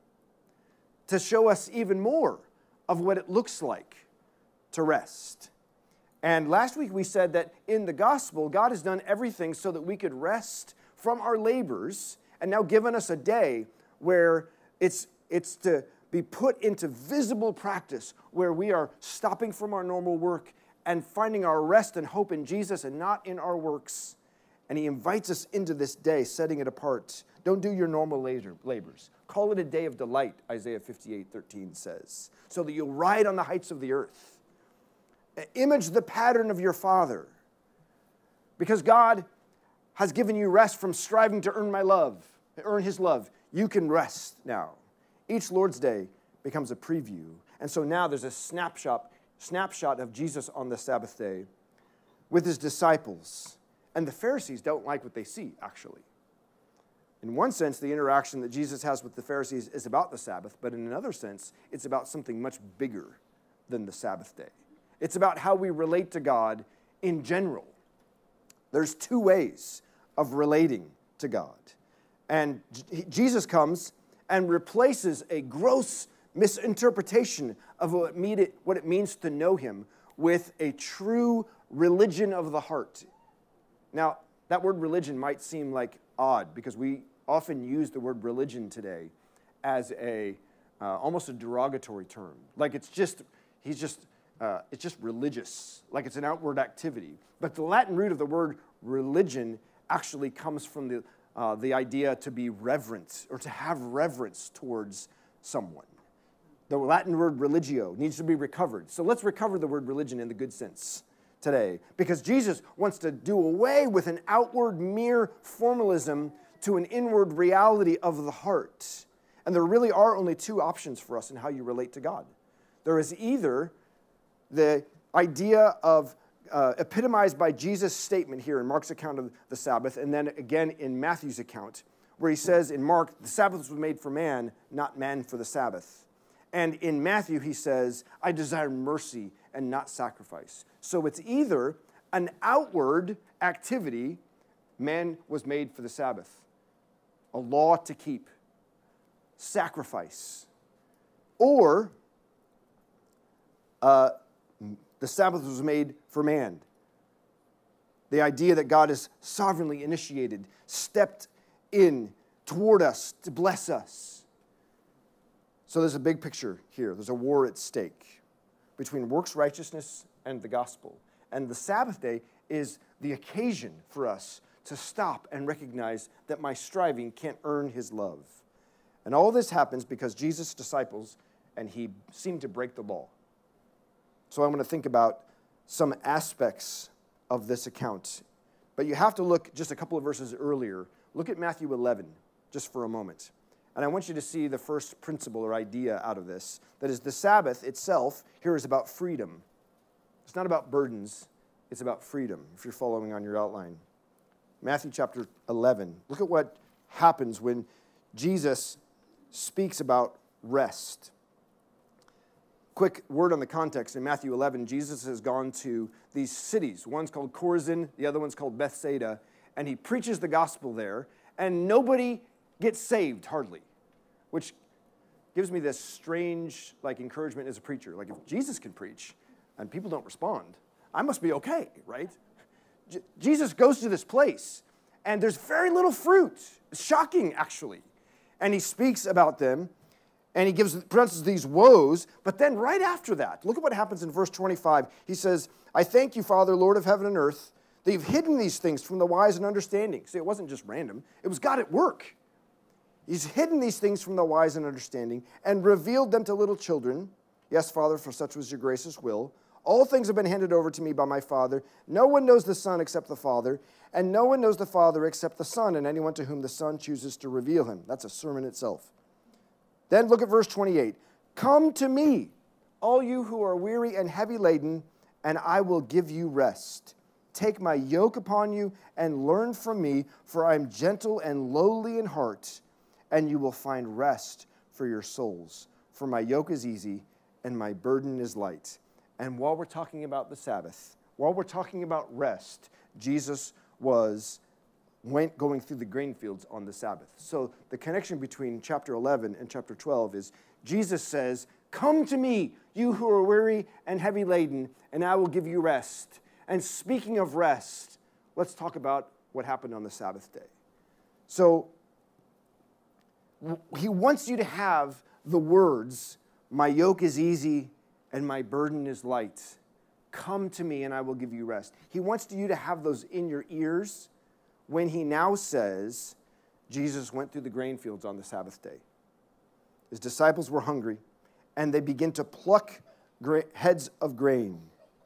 to show us even more of what it looks like to rest. And last week we said that in the gospel, God has done everything so that we could rest from our labors, and now given us a day where it's, it's to be put into visible practice, where we are stopping from our normal work and finding our rest and hope in Jesus and not in our works. And he invites us into this day, setting it apart. Don't do your normal labors. Call it a day of delight, Isaiah fifty-eight thirteen says, so that you'll ride on the heights of the earth. Image the pattern of your Father, because God has given you rest from striving to earn my love, earn his love. You can rest now. Each Lord's Day becomes a preview. And so now there's a snapshot, snapshot of Jesus on the Sabbath day with his disciples. And the Pharisees don't like what they see, actually. In one sense, the interaction that Jesus has with the Pharisees is about the Sabbath, but in another sense, it's about something much bigger than the Sabbath day. It's about how we relate to God in general. There's two ways of relating to God. And J- Jesus comes and replaces a gross misinterpretation of what, it, what it means to know him with a true religion of the heart. Now, that word religion might seem like odd, because we often use the word religion today as a uh, almost a derogatory term. Like it's just, he's just, uh, it's just religious, like it's an outward activity. But the Latin root of the word religion actually comes from the, uh, the idea to be reverent, or to have reverence towards someone. The Latin word religio needs to be recovered. So let's recover the word religion in the good sense today, because Jesus wants to do away with an outward mere formalism to an inward reality of the heart. And there really are only two options for us in how you relate to God. There is either the idea of uh, epitomized by Jesus' statement here in Mark's account of the Sabbath, and then again in Matthew's account, where he says in Mark, the Sabbath was made for man, not man for the Sabbath. And in Matthew, he says, I desire mercy and not sacrifice. So it's either an outward activity, man was made for the Sabbath, a law to keep, sacrifice, or uh, the Sabbath was made for man. The idea that God has sovereignly initiated, stepped in toward us to bless us. So there's a big picture here. There's a war at stake between works righteousness and the gospel. And the Sabbath day is the occasion for us to stop and recognize that my striving can't earn his love. And all this happens because Jesus' disciples, and he seemed to break the law. So I'm going to think about some aspects of this account. But you have to look just a couple of verses earlier. Look at Matthew eleven, just for a moment. And I want you to see the first principle or idea out of this. That is, the Sabbath itself here is about freedom. It's not about burdens. It's about freedom, if you're following on your outline. Matthew chapter eleven. Look at what happens when Jesus speaks about rest. Quick word on the context. In Matthew eleven, Jesus has gone to these cities. One's called Chorazin, the other one's called Bethsaida, and he preaches the gospel there, and nobody gets saved, hardly, which gives me this strange like encouragement as a preacher. Like, if Jesus can preach and people don't respond, I must be okay, right? J- Jesus goes to this place, and there's very little fruit. It's shocking, actually. And he speaks about them, and he gives pronounces these woes, but then right after that, look at what happens in verse twenty-five. He says, I thank you, Father, Lord of heaven and earth, that you've hidden these things from the wise and understanding. See, it wasn't just random. It was God at work. He's hidden these things from the wise and understanding and revealed them to little children. Yes, Father, for such was your gracious will. All things have been handed over to me by my Father. No one knows the Son except the Father, and no one knows the Father except the Son, and anyone to whom the Son chooses to reveal him. That's a sermon itself. Then look at verse twenty-eight. Come to me, all you who are weary and heavy laden, and I will give you rest. Take my yoke upon you and learn from me, for I am gentle and lowly in heart, and you will find rest for your souls. For my yoke is easy and my burden is light. And while we're talking about the Sabbath, while we're talking about rest, Jesus was went going through the grain fields on the Sabbath. So the connection between chapter eleven and chapter twelve is Jesus says, come to me, you who are weary and heavy laden, and I will give you rest. And speaking of rest, let's talk about what happened on the Sabbath day. So he wants you to have the words, my yoke is easy and my burden is light. Come to me and I will give you rest. He wants you to have those in your ears when he now says, Jesus went through the grain fields on the Sabbath day. His disciples were hungry, and they begin to pluck gra- heads of grain.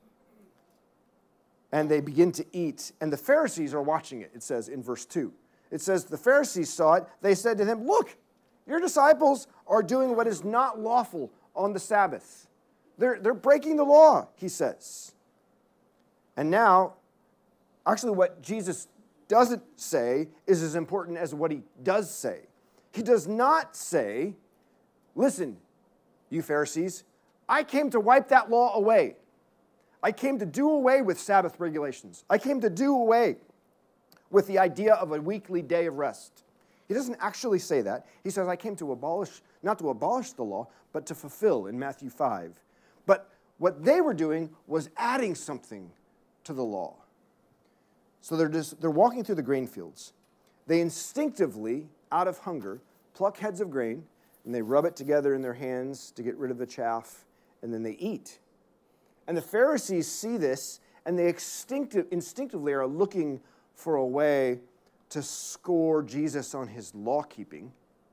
And they begin to eat. And the Pharisees are watching it, it says in verse two. It says, the Pharisees saw it. They said to him, look, your disciples are doing what is not lawful on the Sabbath. They're, they're breaking the law, he says. And now, actually what Jesus doesn't say is as important as what he does say. He does not say, listen, you Pharisees, I came to wipe that law away. I came to do away with Sabbath regulations. I came to do away with the idea of a weekly day of rest. He doesn't actually say that. He says, I came to abolish, not to abolish the law, but to fulfill in Matthew five. But what they were doing was adding something to the law. So they're just, they're walking through the grain fields. They instinctively, out of hunger, pluck heads of grain, and they rub it together in their hands to get rid of the chaff, and then they eat. And the Pharisees see this, and they instinctive, instinctively are looking for a way to score Jesus on his law-keeping,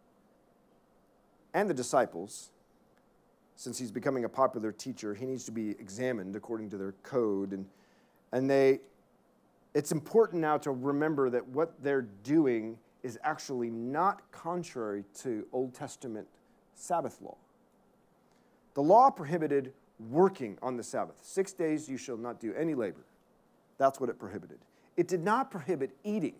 and the disciples. Since he's becoming a popular teacher, he needs to be examined according to their code. And, and they, it's important now to remember that what they're doing is actually not contrary to Old Testament Sabbath law. The law prohibited working on the Sabbath. Six days you shall not do any labor. That's what it prohibited. It did not prohibit eating.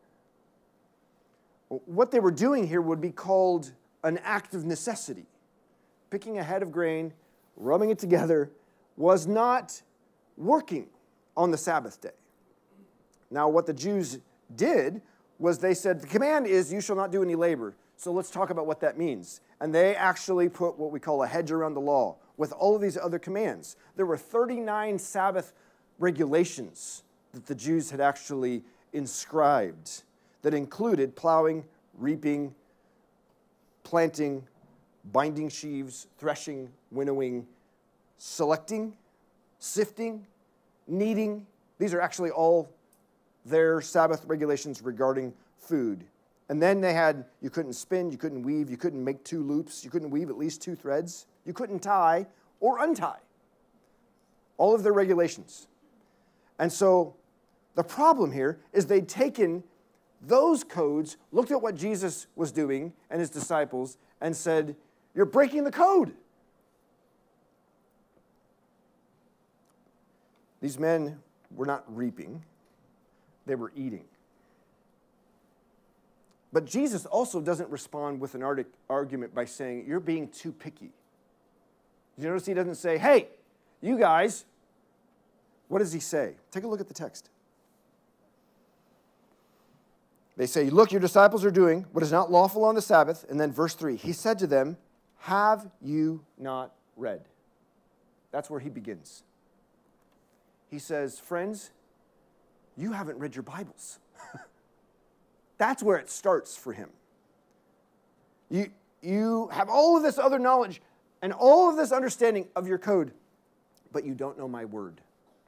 What they were doing here would be called an act of necessity. Picking a head of grain, rubbing it together, was not working on the Sabbath day. Now, what the Jews did was they said, the command is you shall not do any labor. So let's talk about what that means. And they actually put what we call a hedge around the law with all of these other commands. There were thirty-nine Sabbath regulations that the Jews had actually inscribed that included plowing, reaping, planting, binding sheaves, threshing, winnowing, selecting, sifting, kneading. These are actually all their Sabbath regulations regarding food. And then they had, you couldn't spin, you couldn't weave, you couldn't make two loops, you couldn't weave at least two threads, you couldn't tie or untie. All of their regulations. And so the problem here is they'd taken those codes, looked at what Jesus was doing and his disciples, and said, you're breaking the code. These men were not reaping, they were eating. But Jesus also doesn't respond with an arg- argument by saying, you're being too picky. You notice he doesn't say, hey, you guys. What does he say? Take a look at the text. They say, look, your disciples are doing what is not lawful on the Sabbath. And then verse three, he said to them, have you not read? That's where he begins. He says, friends, you haven't read your Bibles. That's where it starts for him. You, you have all of this other knowledge and all of this understanding of your code, but you don't know my word.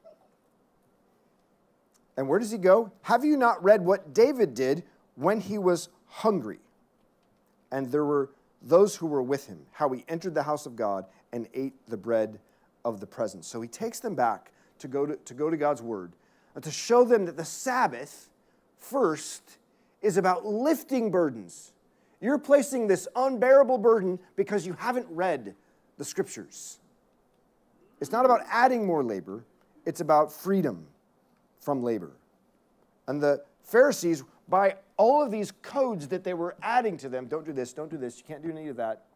And where does he go? Have you not read what David did when he was hungry? And there were those who were with him, how he entered the house of God and ate the bread of the presence. So he takes them back to go to, to go to God's word and to show them that the Sabbath, first, is about lifting burdens. You're placing this unbearable burden because you haven't read the scriptures. It's not about adding more labor. It's about freedom from labor. And the Pharisees, by all of these codes that they were adding to them, don't do this, don't do this, you can't do any of that,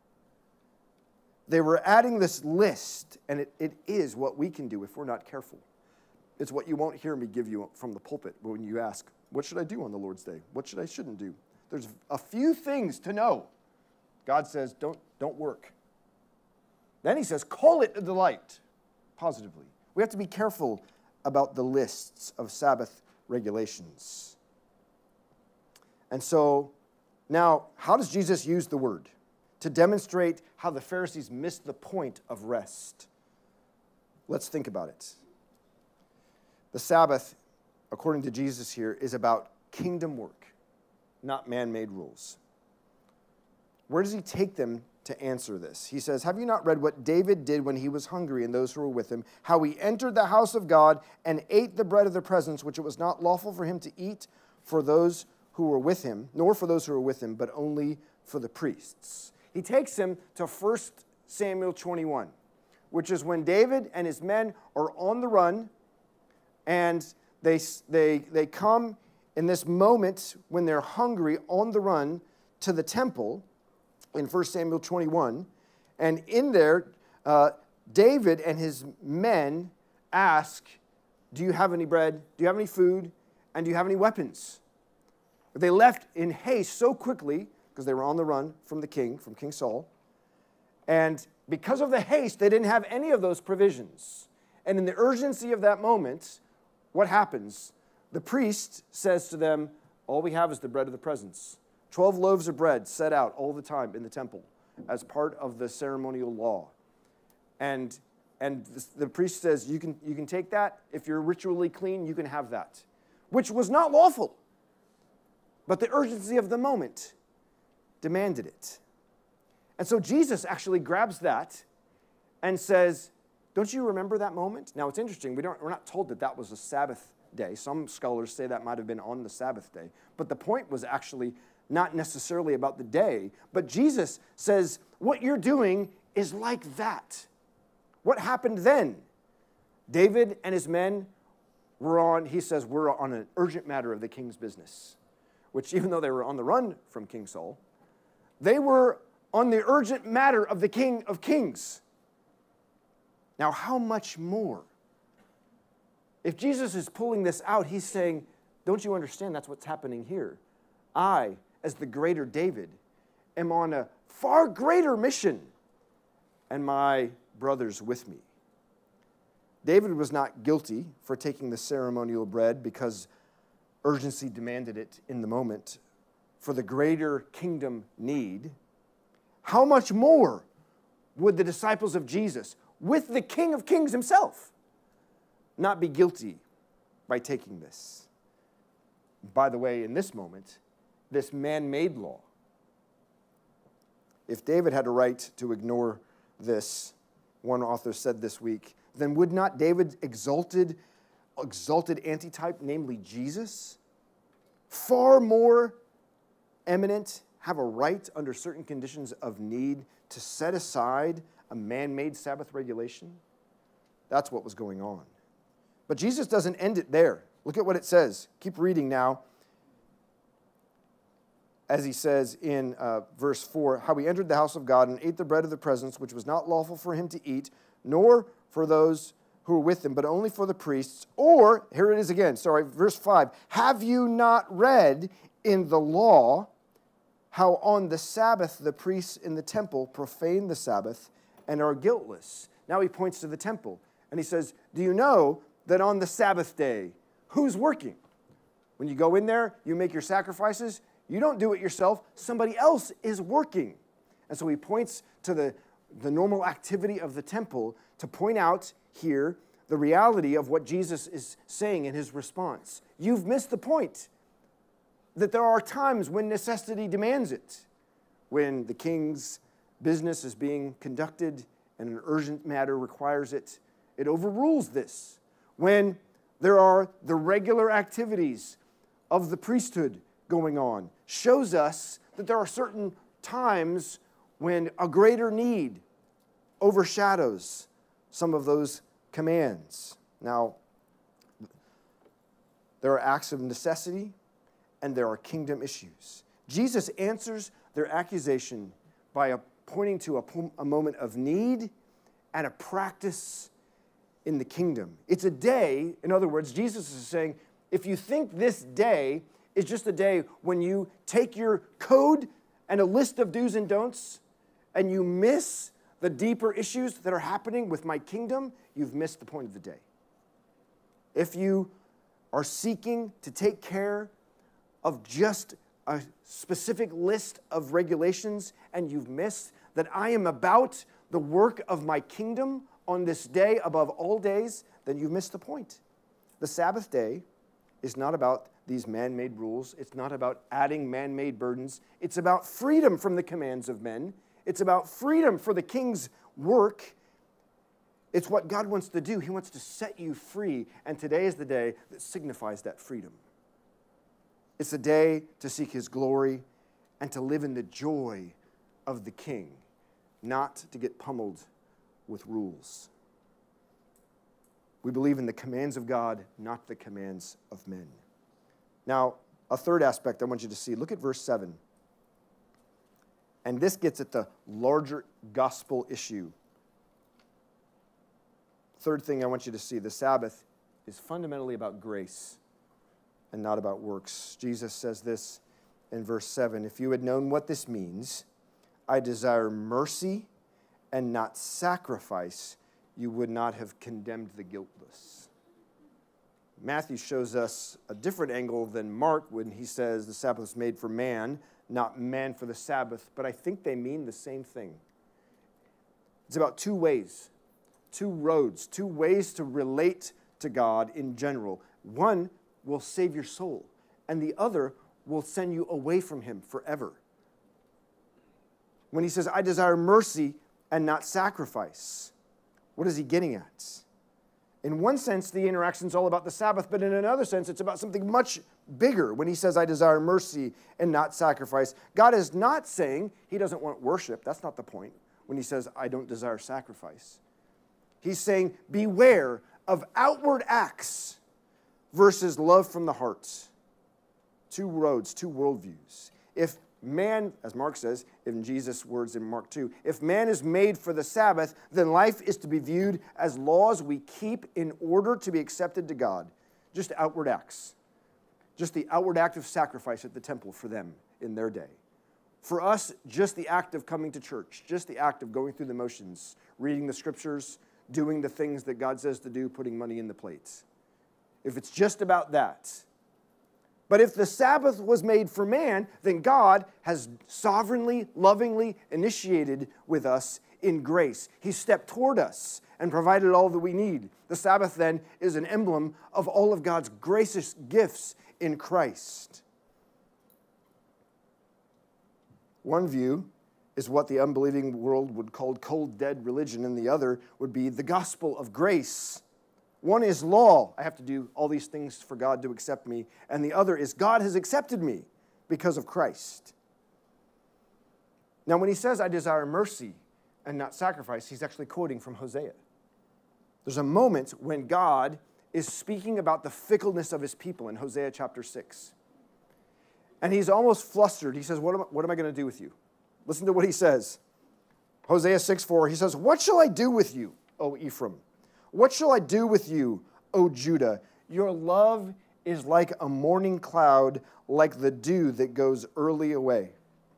they were adding this list, and it, it is what we can do if we're not careful. It's what you won't hear me give you from the pulpit when you ask, what should I do on the Lord's Day? What should I shouldn't do? There's a few things to know. God says, don't, don't work. Then he says, call it a delight, positively. We have to be careful about the lists of Sabbath regulations. And so, now, how does Jesus use the word to demonstrate how the Pharisees missed the point of rest? Let's think about it. The Sabbath, according to Jesus here, is about kingdom work, not man-made rules. Where does he take them to answer this? He says, have you not read what David did when he was hungry and those who were with him, how he entered the house of God and ate the bread of the presence, which it was not lawful for him to eat for those who were with him, nor for those who were with him, but only for the priests. He takes him to First Samuel twenty-one, which is when David and his men are on the run, and they, they, they come in this moment when they're hungry on the run to the temple in First Samuel twenty-one. And in there, uh, David and his men ask, do you have any bread? Do you have any food? And do you have any weapons? They left in haste so quickly because they were on the run from the king, from King Saul. And because of the haste, they didn't have any of those provisions. And in the urgency of that moment, what happens? The priest says to them, all we have is the bread of the presence. Twelve loaves of bread set out all the time in the temple as part of the ceremonial law. And, and the priest says, you can, you can take that. If you're ritually clean, you can have that. Which was not lawful. But the urgency of the moment demanded it. And so Jesus actually grabs that and says, don't you remember that moment? Now, it's interesting. We don't, we're not told that that was a Sabbath day. Some scholars say that might have been on the Sabbath day. But the point was actually not necessarily about the day. But Jesus says, what you're doing is like that. What happened then? David and his men were on, he says, we're on an urgent matter of the king's business. Which, even though they were on the run from King Saul, they were on the urgent matter of the King of Kings. Now, how much more? If Jesus is pulling this out, he's saying, don't you understand that's what's happening here? I, as the greater David, am on a far greater mission, and my brothers with me. David was not guilty for taking the ceremonial bread because urgency demanded it in the moment for the greater kingdom need. How much more would the disciples of Jesus, with the King of Kings himself, not be guilty by taking this? By the way, in this moment, this man-made law, if David had a right to ignore this, one author said this week, then would not David's exalted exalted antitype, namely Jesus, far more eminent, have a right under certain conditions of need to set aside a man-made Sabbath regulation? That's what was going on. But Jesus doesn't end it there. Look at what it says. Keep reading now. As he says in uh, verse four, how he entered the house of God and ate the bread of the presence, which was not lawful for him to eat, nor for those who were with him, but only for the priests. Or, here it is again, sorry, verse five. Have you not read in the law how on the Sabbath the priests in the temple profane the Sabbath and are guiltless? Now he points to the temple, and he says, do you know that on the Sabbath day, who's working? When you go in there, you make your sacrifices, you don't do it yourself, somebody else is working. And so he points to the, the normal activity of the temple to point out here the reality of what Jesus is saying in his response. You've missed the point that there are times when necessity demands it, when the king's business is being conducted and an urgent matter requires it, it overrules this. When there are the regular activities of the priesthood going on, shows us that there are certain times when a greater need overshadows some of those commands. Now, there are acts of necessity and there are kingdom issues. Jesus answers their accusation by pointing to a, a moment of need and a practice in the kingdom. It's a day, in other words, Jesus is saying, if you think this day is just a day when you take your code and a list of do's and don'ts and you miss the deeper issues that are happening with my kingdom, you've missed the point of the day. If you are seeking to take care of just a specific list of regulations and you've missed that I am about the work of my kingdom on this day above all days, then you've missed the point. The Sabbath day is not about these man-made rules. It's not about adding man-made burdens. It's about freedom from the commands of men. It's about freedom for the king's work. It's what God wants to do. He wants to set you free, and today is the day that signifies that freedom. It's a day to seek his glory and to live in the joy of the king, not to get pummeled with rules. We believe in the commands of God, not the commands of men. Now, a third aspect I want you to see. Look at verse seven. And this gets at the larger gospel issue. Third thing I want you to see, the Sabbath is fundamentally about grace and not about works. Jesus says this in verse seven, if you had known what this means, I desire mercy and not sacrifice, you would not have condemned the guiltless. Matthew shows us a different angle than Mark when he says the Sabbath was made for man, not man for the Sabbath, but I think they mean the same thing. It's about two ways, two roads, two ways to relate to God in general. One will save your soul, and the other will send you away from him forever. When he says, I desire mercy and not sacrifice, what is he getting at? In one sense, the interaction is all about the Sabbath, but in another sense, it's about something much bigger. When he says, I desire mercy and not sacrifice, God is not saying he doesn't want worship. That's not the point when he says, I don't desire sacrifice. He's saying, beware of outward acts versus love from the heart. Two roads, two worldviews. If man, as Mark says, in Jesus' words in Mark two, if man is made for the Sabbath, then life is to be viewed as laws we keep in order to be accepted to God. Just outward acts. Just the outward act of sacrifice at the temple for them in their day. For us, just the act of coming to church, just the act of going through the motions, reading the scriptures, doing the things that God says to do, putting money in the plates. If it's just about that. But if the Sabbath was made for man, then God has sovereignly, lovingly initiated with us in grace. He stepped toward us and provided all that we need. The Sabbath then is an emblem of all of God's gracious gifts in Christ. One view is what the unbelieving world would call cold, dead religion, and the other would be the gospel of grace. One is law. I have to do all these things for God to accept me. And the other is God has accepted me because of Christ. Now, when he says, I desire mercy and not sacrifice, he's actually quoting from Hosea. There's a moment when God is speaking about the fickleness of his people in Hosea chapter six. And he's almost flustered. He says, what am I, what am I going to do with you? Listen to what he says. Hosea six four, he says, what shall I do with you, O Ephraim? What shall I do with you, O Judah? Your love is like a morning cloud, like the dew that goes early away.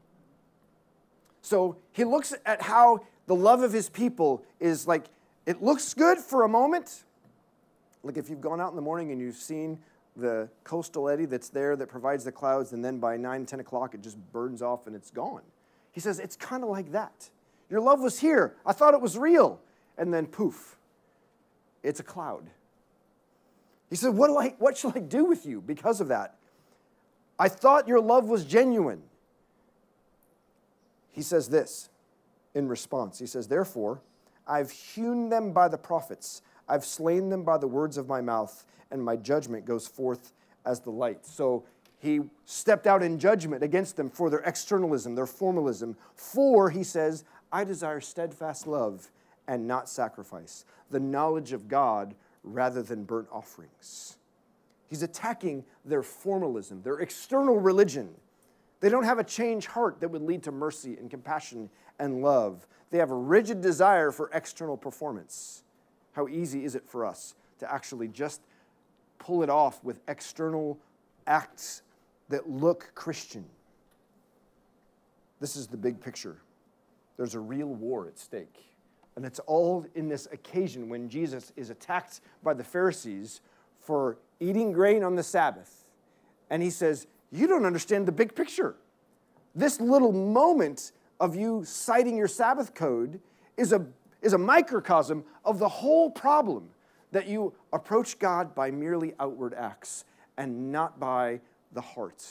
So he looks at how the love of his people is like, it looks good for a moment. Like if you've gone out in the morning and you've seen the coastal eddy that's there that provides the clouds, and then by nine, ten o'clock it just burns off and it's gone. He says, it's kind of like that. Your love was here. I thought it was real. And then poof. It's a cloud. He said, what, do I, what shall I do with you because of that? I thought your love was genuine. He says this in response. He says, therefore, I've hewn them by the prophets. I've slain them by the words of my mouth, and my judgment goes forth as the light. So he stepped out in judgment against them for their externalism, their formalism. For, he says, I desire steadfast love and not sacrifice, the knowledge of God rather than burnt offerings. He's attacking their formalism, their external religion. They don't have a changed heart that would lead to mercy and compassion and love. They have a rigid desire for external performance. How easy is it for us to actually just pull it off with external acts that look Christian? This is the big picture. There's a real war at stake. And it's all in this occasion when Jesus is attacked by the Pharisees for eating grain on the Sabbath. And he says, you don't understand the big picture. This little moment of you citing your Sabbath code is a, is a microcosm of the whole problem, that you approach God by merely outward acts and not by the heart.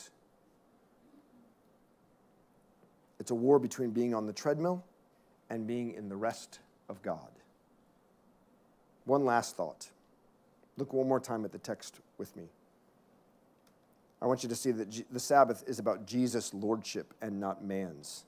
It's a war between being on the treadmill and being in the rest of God. One last thought. Look one more time at the text with me. I want you to see that G- the Sabbath is about Jesus' lordship and not man's.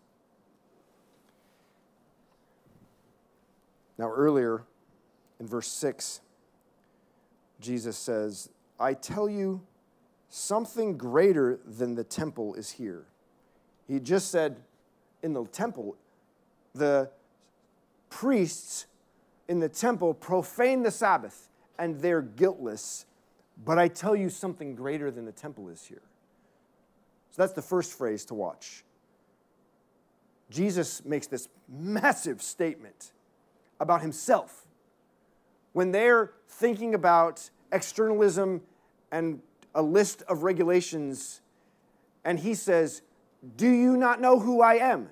Now, earlier in verse six, Jesus says, I tell you, something greater than the temple is here. He just said, in the temple, the priests in the temple profane the Sabbath, and they're guiltless. But I tell you, something greater than the temple is here. So that's the first phrase to watch. Jesus makes this massive statement about himself. When they're thinking about externalism and a list of regulations, and he says, do you not know who I am?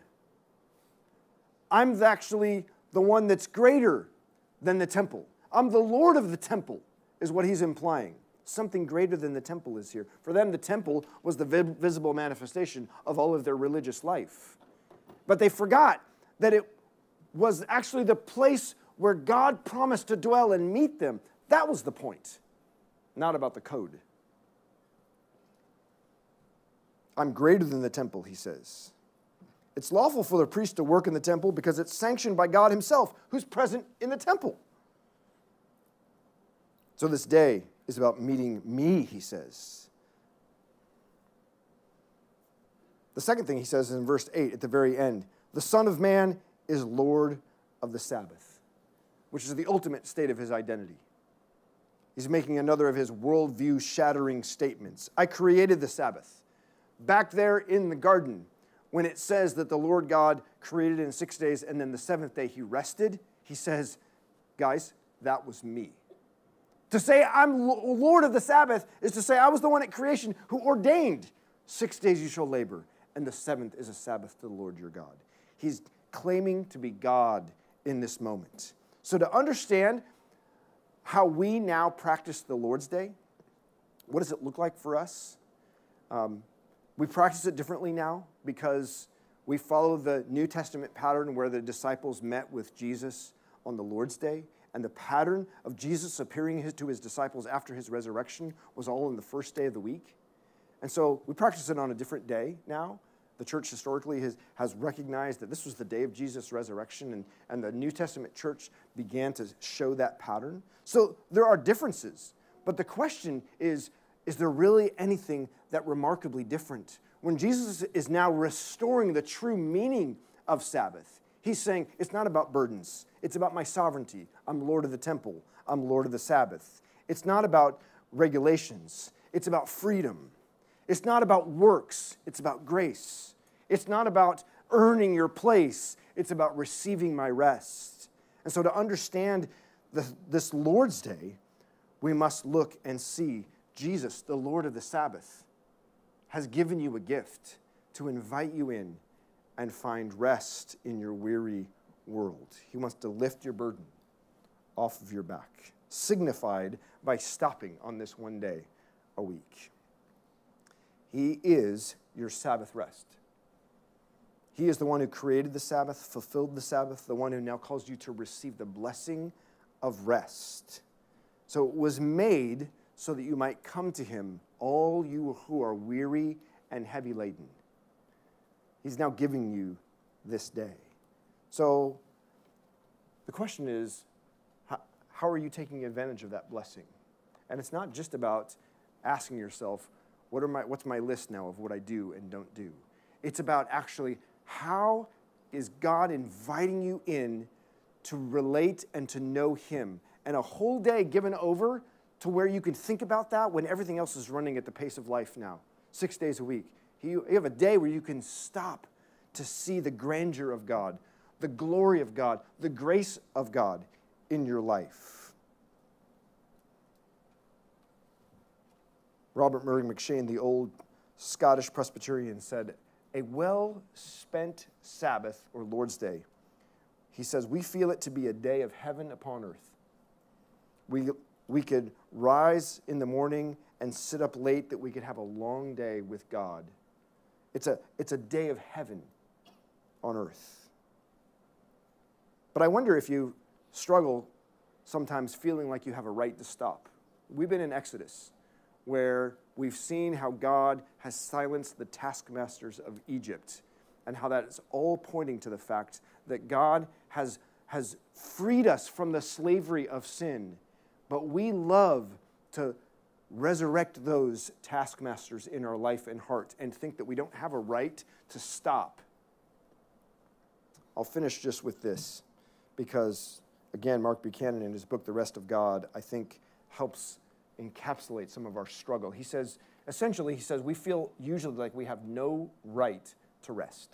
I'm actually the one that's greater than the temple. I'm the Lord of the temple, is what he's implying. Something greater than the temple is here. For them, the temple was the visible manifestation of all of their religious life. But they forgot that it was actually the place where God promised to dwell and meet them. That was the point, not about the code. I'm greater than the temple, he says. It's lawful for the priest to work in the temple because it's sanctioned by God himself, who's present in the temple. So this day is about meeting me, he says. The second thing he says is in verse eight at the very end. The Son of Man is Lord of the Sabbath, which is the ultimate state of his identity. He's making another of his worldview shattering statements. I created the Sabbath. Back there in the garden, when it says that the Lord God created in six days and then the seventh day he rested, he says, guys, that was me. To say I'm Lord of the Sabbath is to say I was the one at creation who ordained six days you shall labor, and the seventh is a Sabbath to the Lord your God. He's claiming to be God in this moment. So to understand how we now practice the Lord's Day, what does it look like for us? Um, we practice it differently now because we follow the New Testament pattern where the disciples met with Jesus on the Lord's Day. And the pattern of Jesus appearing to his disciples after his resurrection was all on the first day of the week. And so we practice it on a different day now. The church historically has, has recognized that this was the day of Jesus' resurrection, and, and the New Testament church began to show that pattern. So there are differences. But the question is, is there really anything that remarkably different? When Jesus is now restoring the true meaning of Sabbath, he's saying, it's not about burdens. It's about my sovereignty. I'm Lord of the temple. I'm Lord of the Sabbath. It's not about regulations. It's about freedom. It's not about works. It's about grace. It's not about earning your place. It's about receiving my rest. And so to understand the, this Lord's Day, we must look and see Jesus, the Lord of the Sabbath, has given you a gift to invite you in and find rest in your weary world. He wants to lift your burden off of your back, signified by stopping on this one day a week. He is your Sabbath rest. He is the one who created the Sabbath, fulfilled the Sabbath, the one who now calls you to receive the blessing of rest. So it was made so that you might come to him, all you who are weary and heavy laden. He's now giving you this day. So the question is, how, how are you taking advantage of that blessing? And it's not just about asking yourself, what are my, what's my list now of what I do and don't do? It's about actually, how is God inviting you in to relate and to know him? And a whole day given over to where you can think about that when everything else is running at the pace of life now, six days a week. You have a day where you can stop to see the grandeur of God, the glory of God, the grace of God in your life. Robert Murray McShane, the old Scottish Presbyterian, said, a well-spent Sabbath or Lord's Day, he says, we feel it to be a day of heaven upon earth. We, we could rise in the morning and sit up late, that we could have a long day with God. It's a, it's a day of heaven on earth. But I wonder if you struggle sometimes feeling like you have a right to stop. We've been in Exodus, where we've seen how God has silenced the taskmasters of Egypt, and how that is all pointing to the fact that God has, has freed us from the slavery of sin. But we love to resurrect those taskmasters in our life and heart and think that we don't have a right to stop. I'll finish just with this, because, again, Mark Buchanan in his book, The Rest of God, I think helps encapsulate some of our struggle. He says, essentially, he says, we feel usually like we have no right to rest.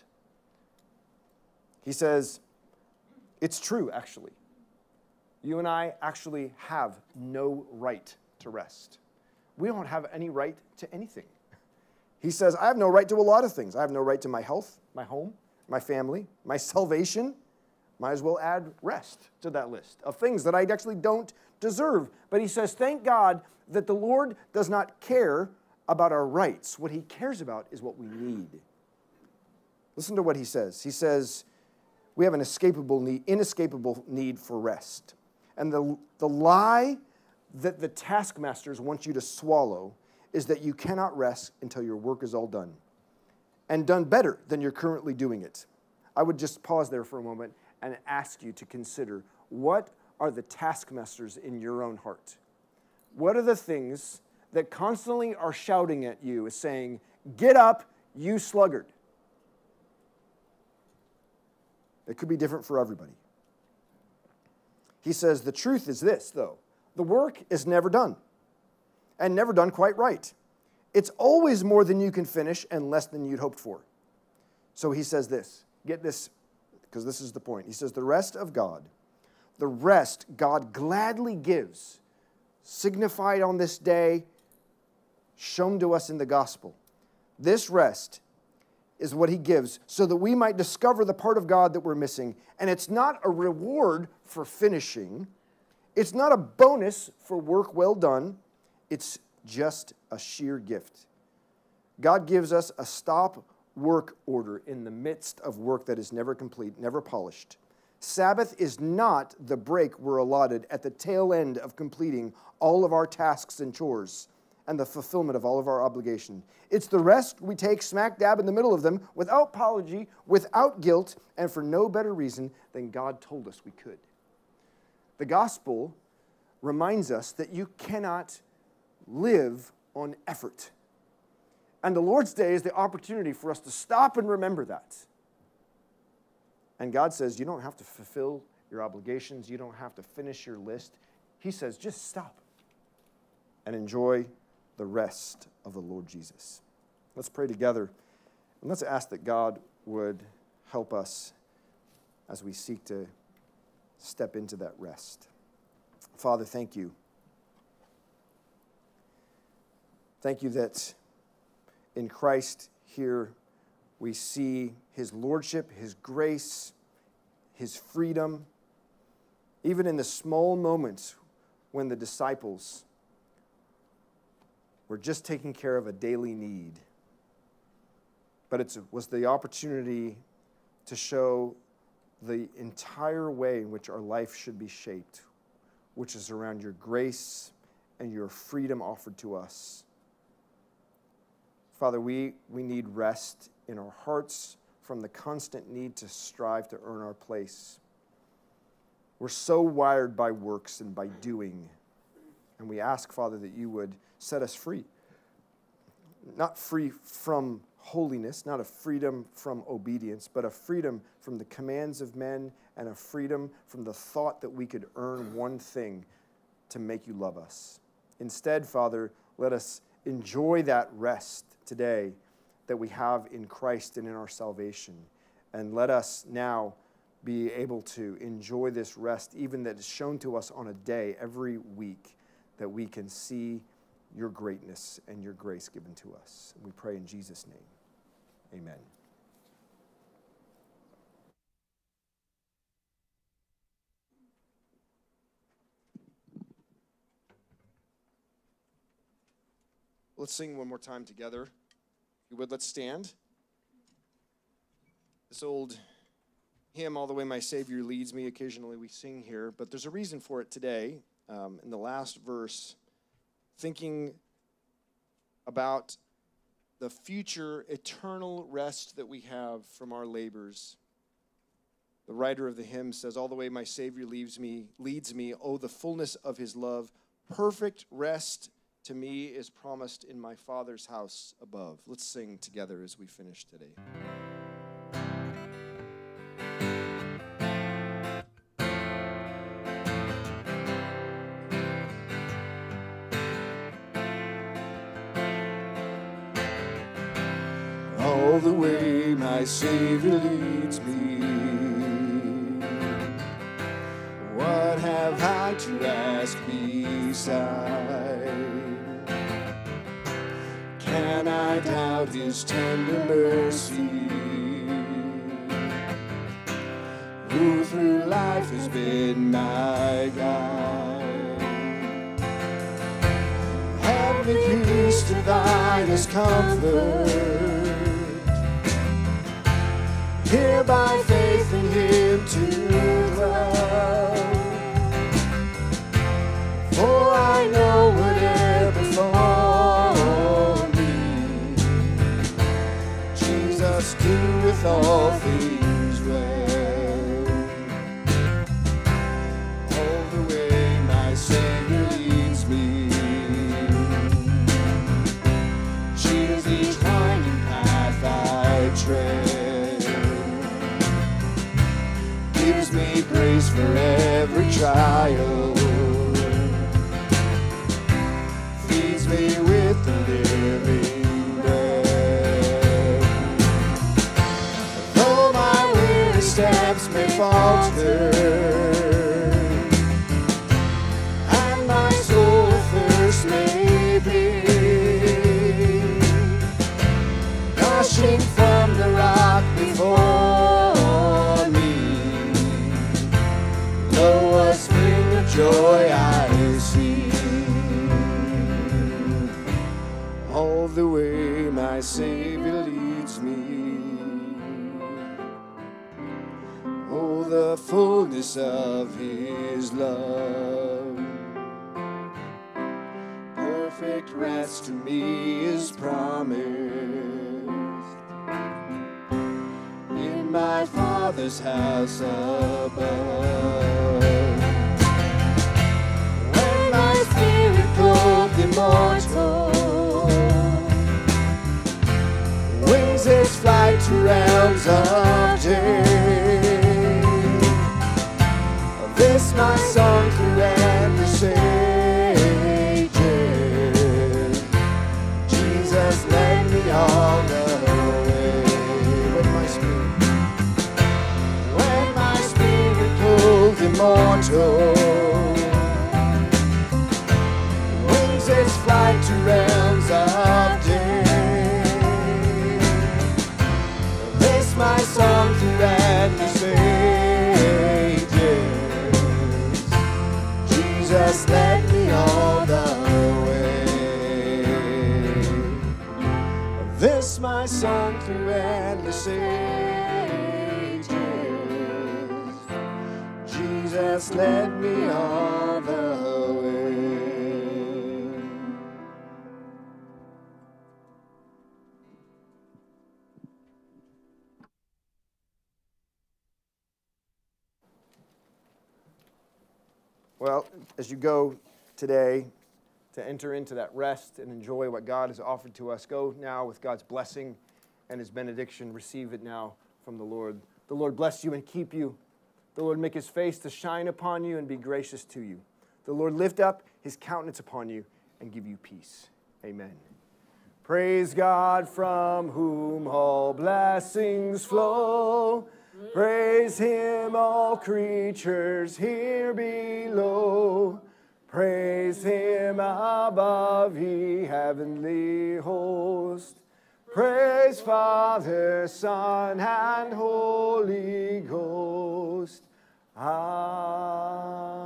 He says, it's true, actually. You and I actually have no right to rest. We don't have any right to anything. He says, I have no right to a lot of things. I have no right to my health, my home, my family, my salvation. Might as well add rest to that list of things that I actually don't deserve. But he says, thank God that the Lord does not care about our rights. What he cares about is what we need. Listen to what he says. He says, we have an escapable need, inescapable need for rest. And the, the lie that the taskmasters want you to swallow is that you cannot rest until your work is all done, and done better than you're currently doing it. I would just pause there for a moment and ask you to consider, what are the taskmasters in your own heart? What are the things that constantly are shouting at you, saying, get up, you sluggard? It could be different for everybody. He says, the truth is this, though. The work is never done, and never done quite right. It's always more than you can finish and less than you'd hoped for. So he says this, get this, because this is the point. He says, the rest of God, the rest God gladly gives, signified on this day, shown to us in the gospel. This rest is what he gives so that we might discover the part of God that we're missing. And it's not a reward for finishing. It's not a bonus for work well done. It's just a sheer gift. God gives us a stop work order in the midst of work that is never complete, never polished. Sabbath is not the break we're allotted at the tail end of completing all of our tasks and chores and the fulfillment of all of our obligation. It's the rest we take smack dab in the middle of them without apology, without guilt, and for no better reason than God told us we could. The gospel reminds us that you cannot live on effort. And the Lord's Day is the opportunity for us to stop and remember that. And God says, you don't have to fulfill your obligations. You don't have to finish your list. He says, just stop and enjoy the rest of the Lord Jesus. Let's pray together, and let's ask that God would help us as we seek to step into that rest. Father, thank you. Thank you that in Christ here we see his lordship, his grace, his freedom, even in the small moments when the disciples were just taking care of a daily need. But it was the opportunity to show the entire way in which our life should be shaped, which is around your grace and your freedom offered to us. Father, we, we need rest in our hearts from the constant need to strive to earn our place. We're so wired by works and by doing, and we ask, Father, that you would set us free. Not free from holiness, not a freedom from obedience, but a freedom from the commands of men and a freedom from the thought that we could earn one thing to make you love us. Instead, Father, let us enjoy that rest today that we have in Christ and in our salvation. And let us now be able to enjoy this rest, even that is shown to us on a day every week, that we can see your greatness and your grace given to us. We pray in Jesus' name. Amen. Let's sing one more time together. If you would, let's stand. This old hymn, All the Way My Savior Leads Me, occasionally we sing here, but there's a reason for it today. Um, in the last verse, thinking about the future eternal rest that we have from our labors. The writer of the hymn says, all the way my Savior leads me, leads me, oh, the fullness of his love, perfect rest to me is promised in my Father's house above. Let's sing together as we finish today. All the way my Savior leads me, what have I to ask beside? Can I doubt his tender mercy, who through life has been my guide? Heavenly peace divine is comfort, here by faith in him to dwell. For I know whatever before me, Jesus doeth all things well. All the way my Savior leads me, cheers each winding path I tread, gives me grace for every trial, feeds me with the living bread. Though my weary steps may falter, and my soul athirst may be, gushing from the rock before me, lo, a spring of joy I see. All the way my Savior leads me, oh, the fullness of his love, perfect rest to me is promised in my Father's house above. When my spirit clothed immortal wings its flight to realms of day, this my song through endless ages, Jesus led me all the way. When my spirit, when my spirit clothed immortal wings its flight to realms of day, my song through endless ages, Jesus led me all the way. This my song through endless ages, hast led me all the way. Well, as you go today to enter into that rest and enjoy what God has offered to us, go now with God's blessing and his benediction. Receive it now from the Lord. The Lord bless you and keep you. The Lord make his face to shine upon you and be gracious to you. The Lord lift up his countenance upon you and give you peace. Amen. Praise God from whom all blessings flow. Praise him, all creatures here below. Praise him above, ye heavenly host. Praise Father, Son, and Holy Ghost. Amen.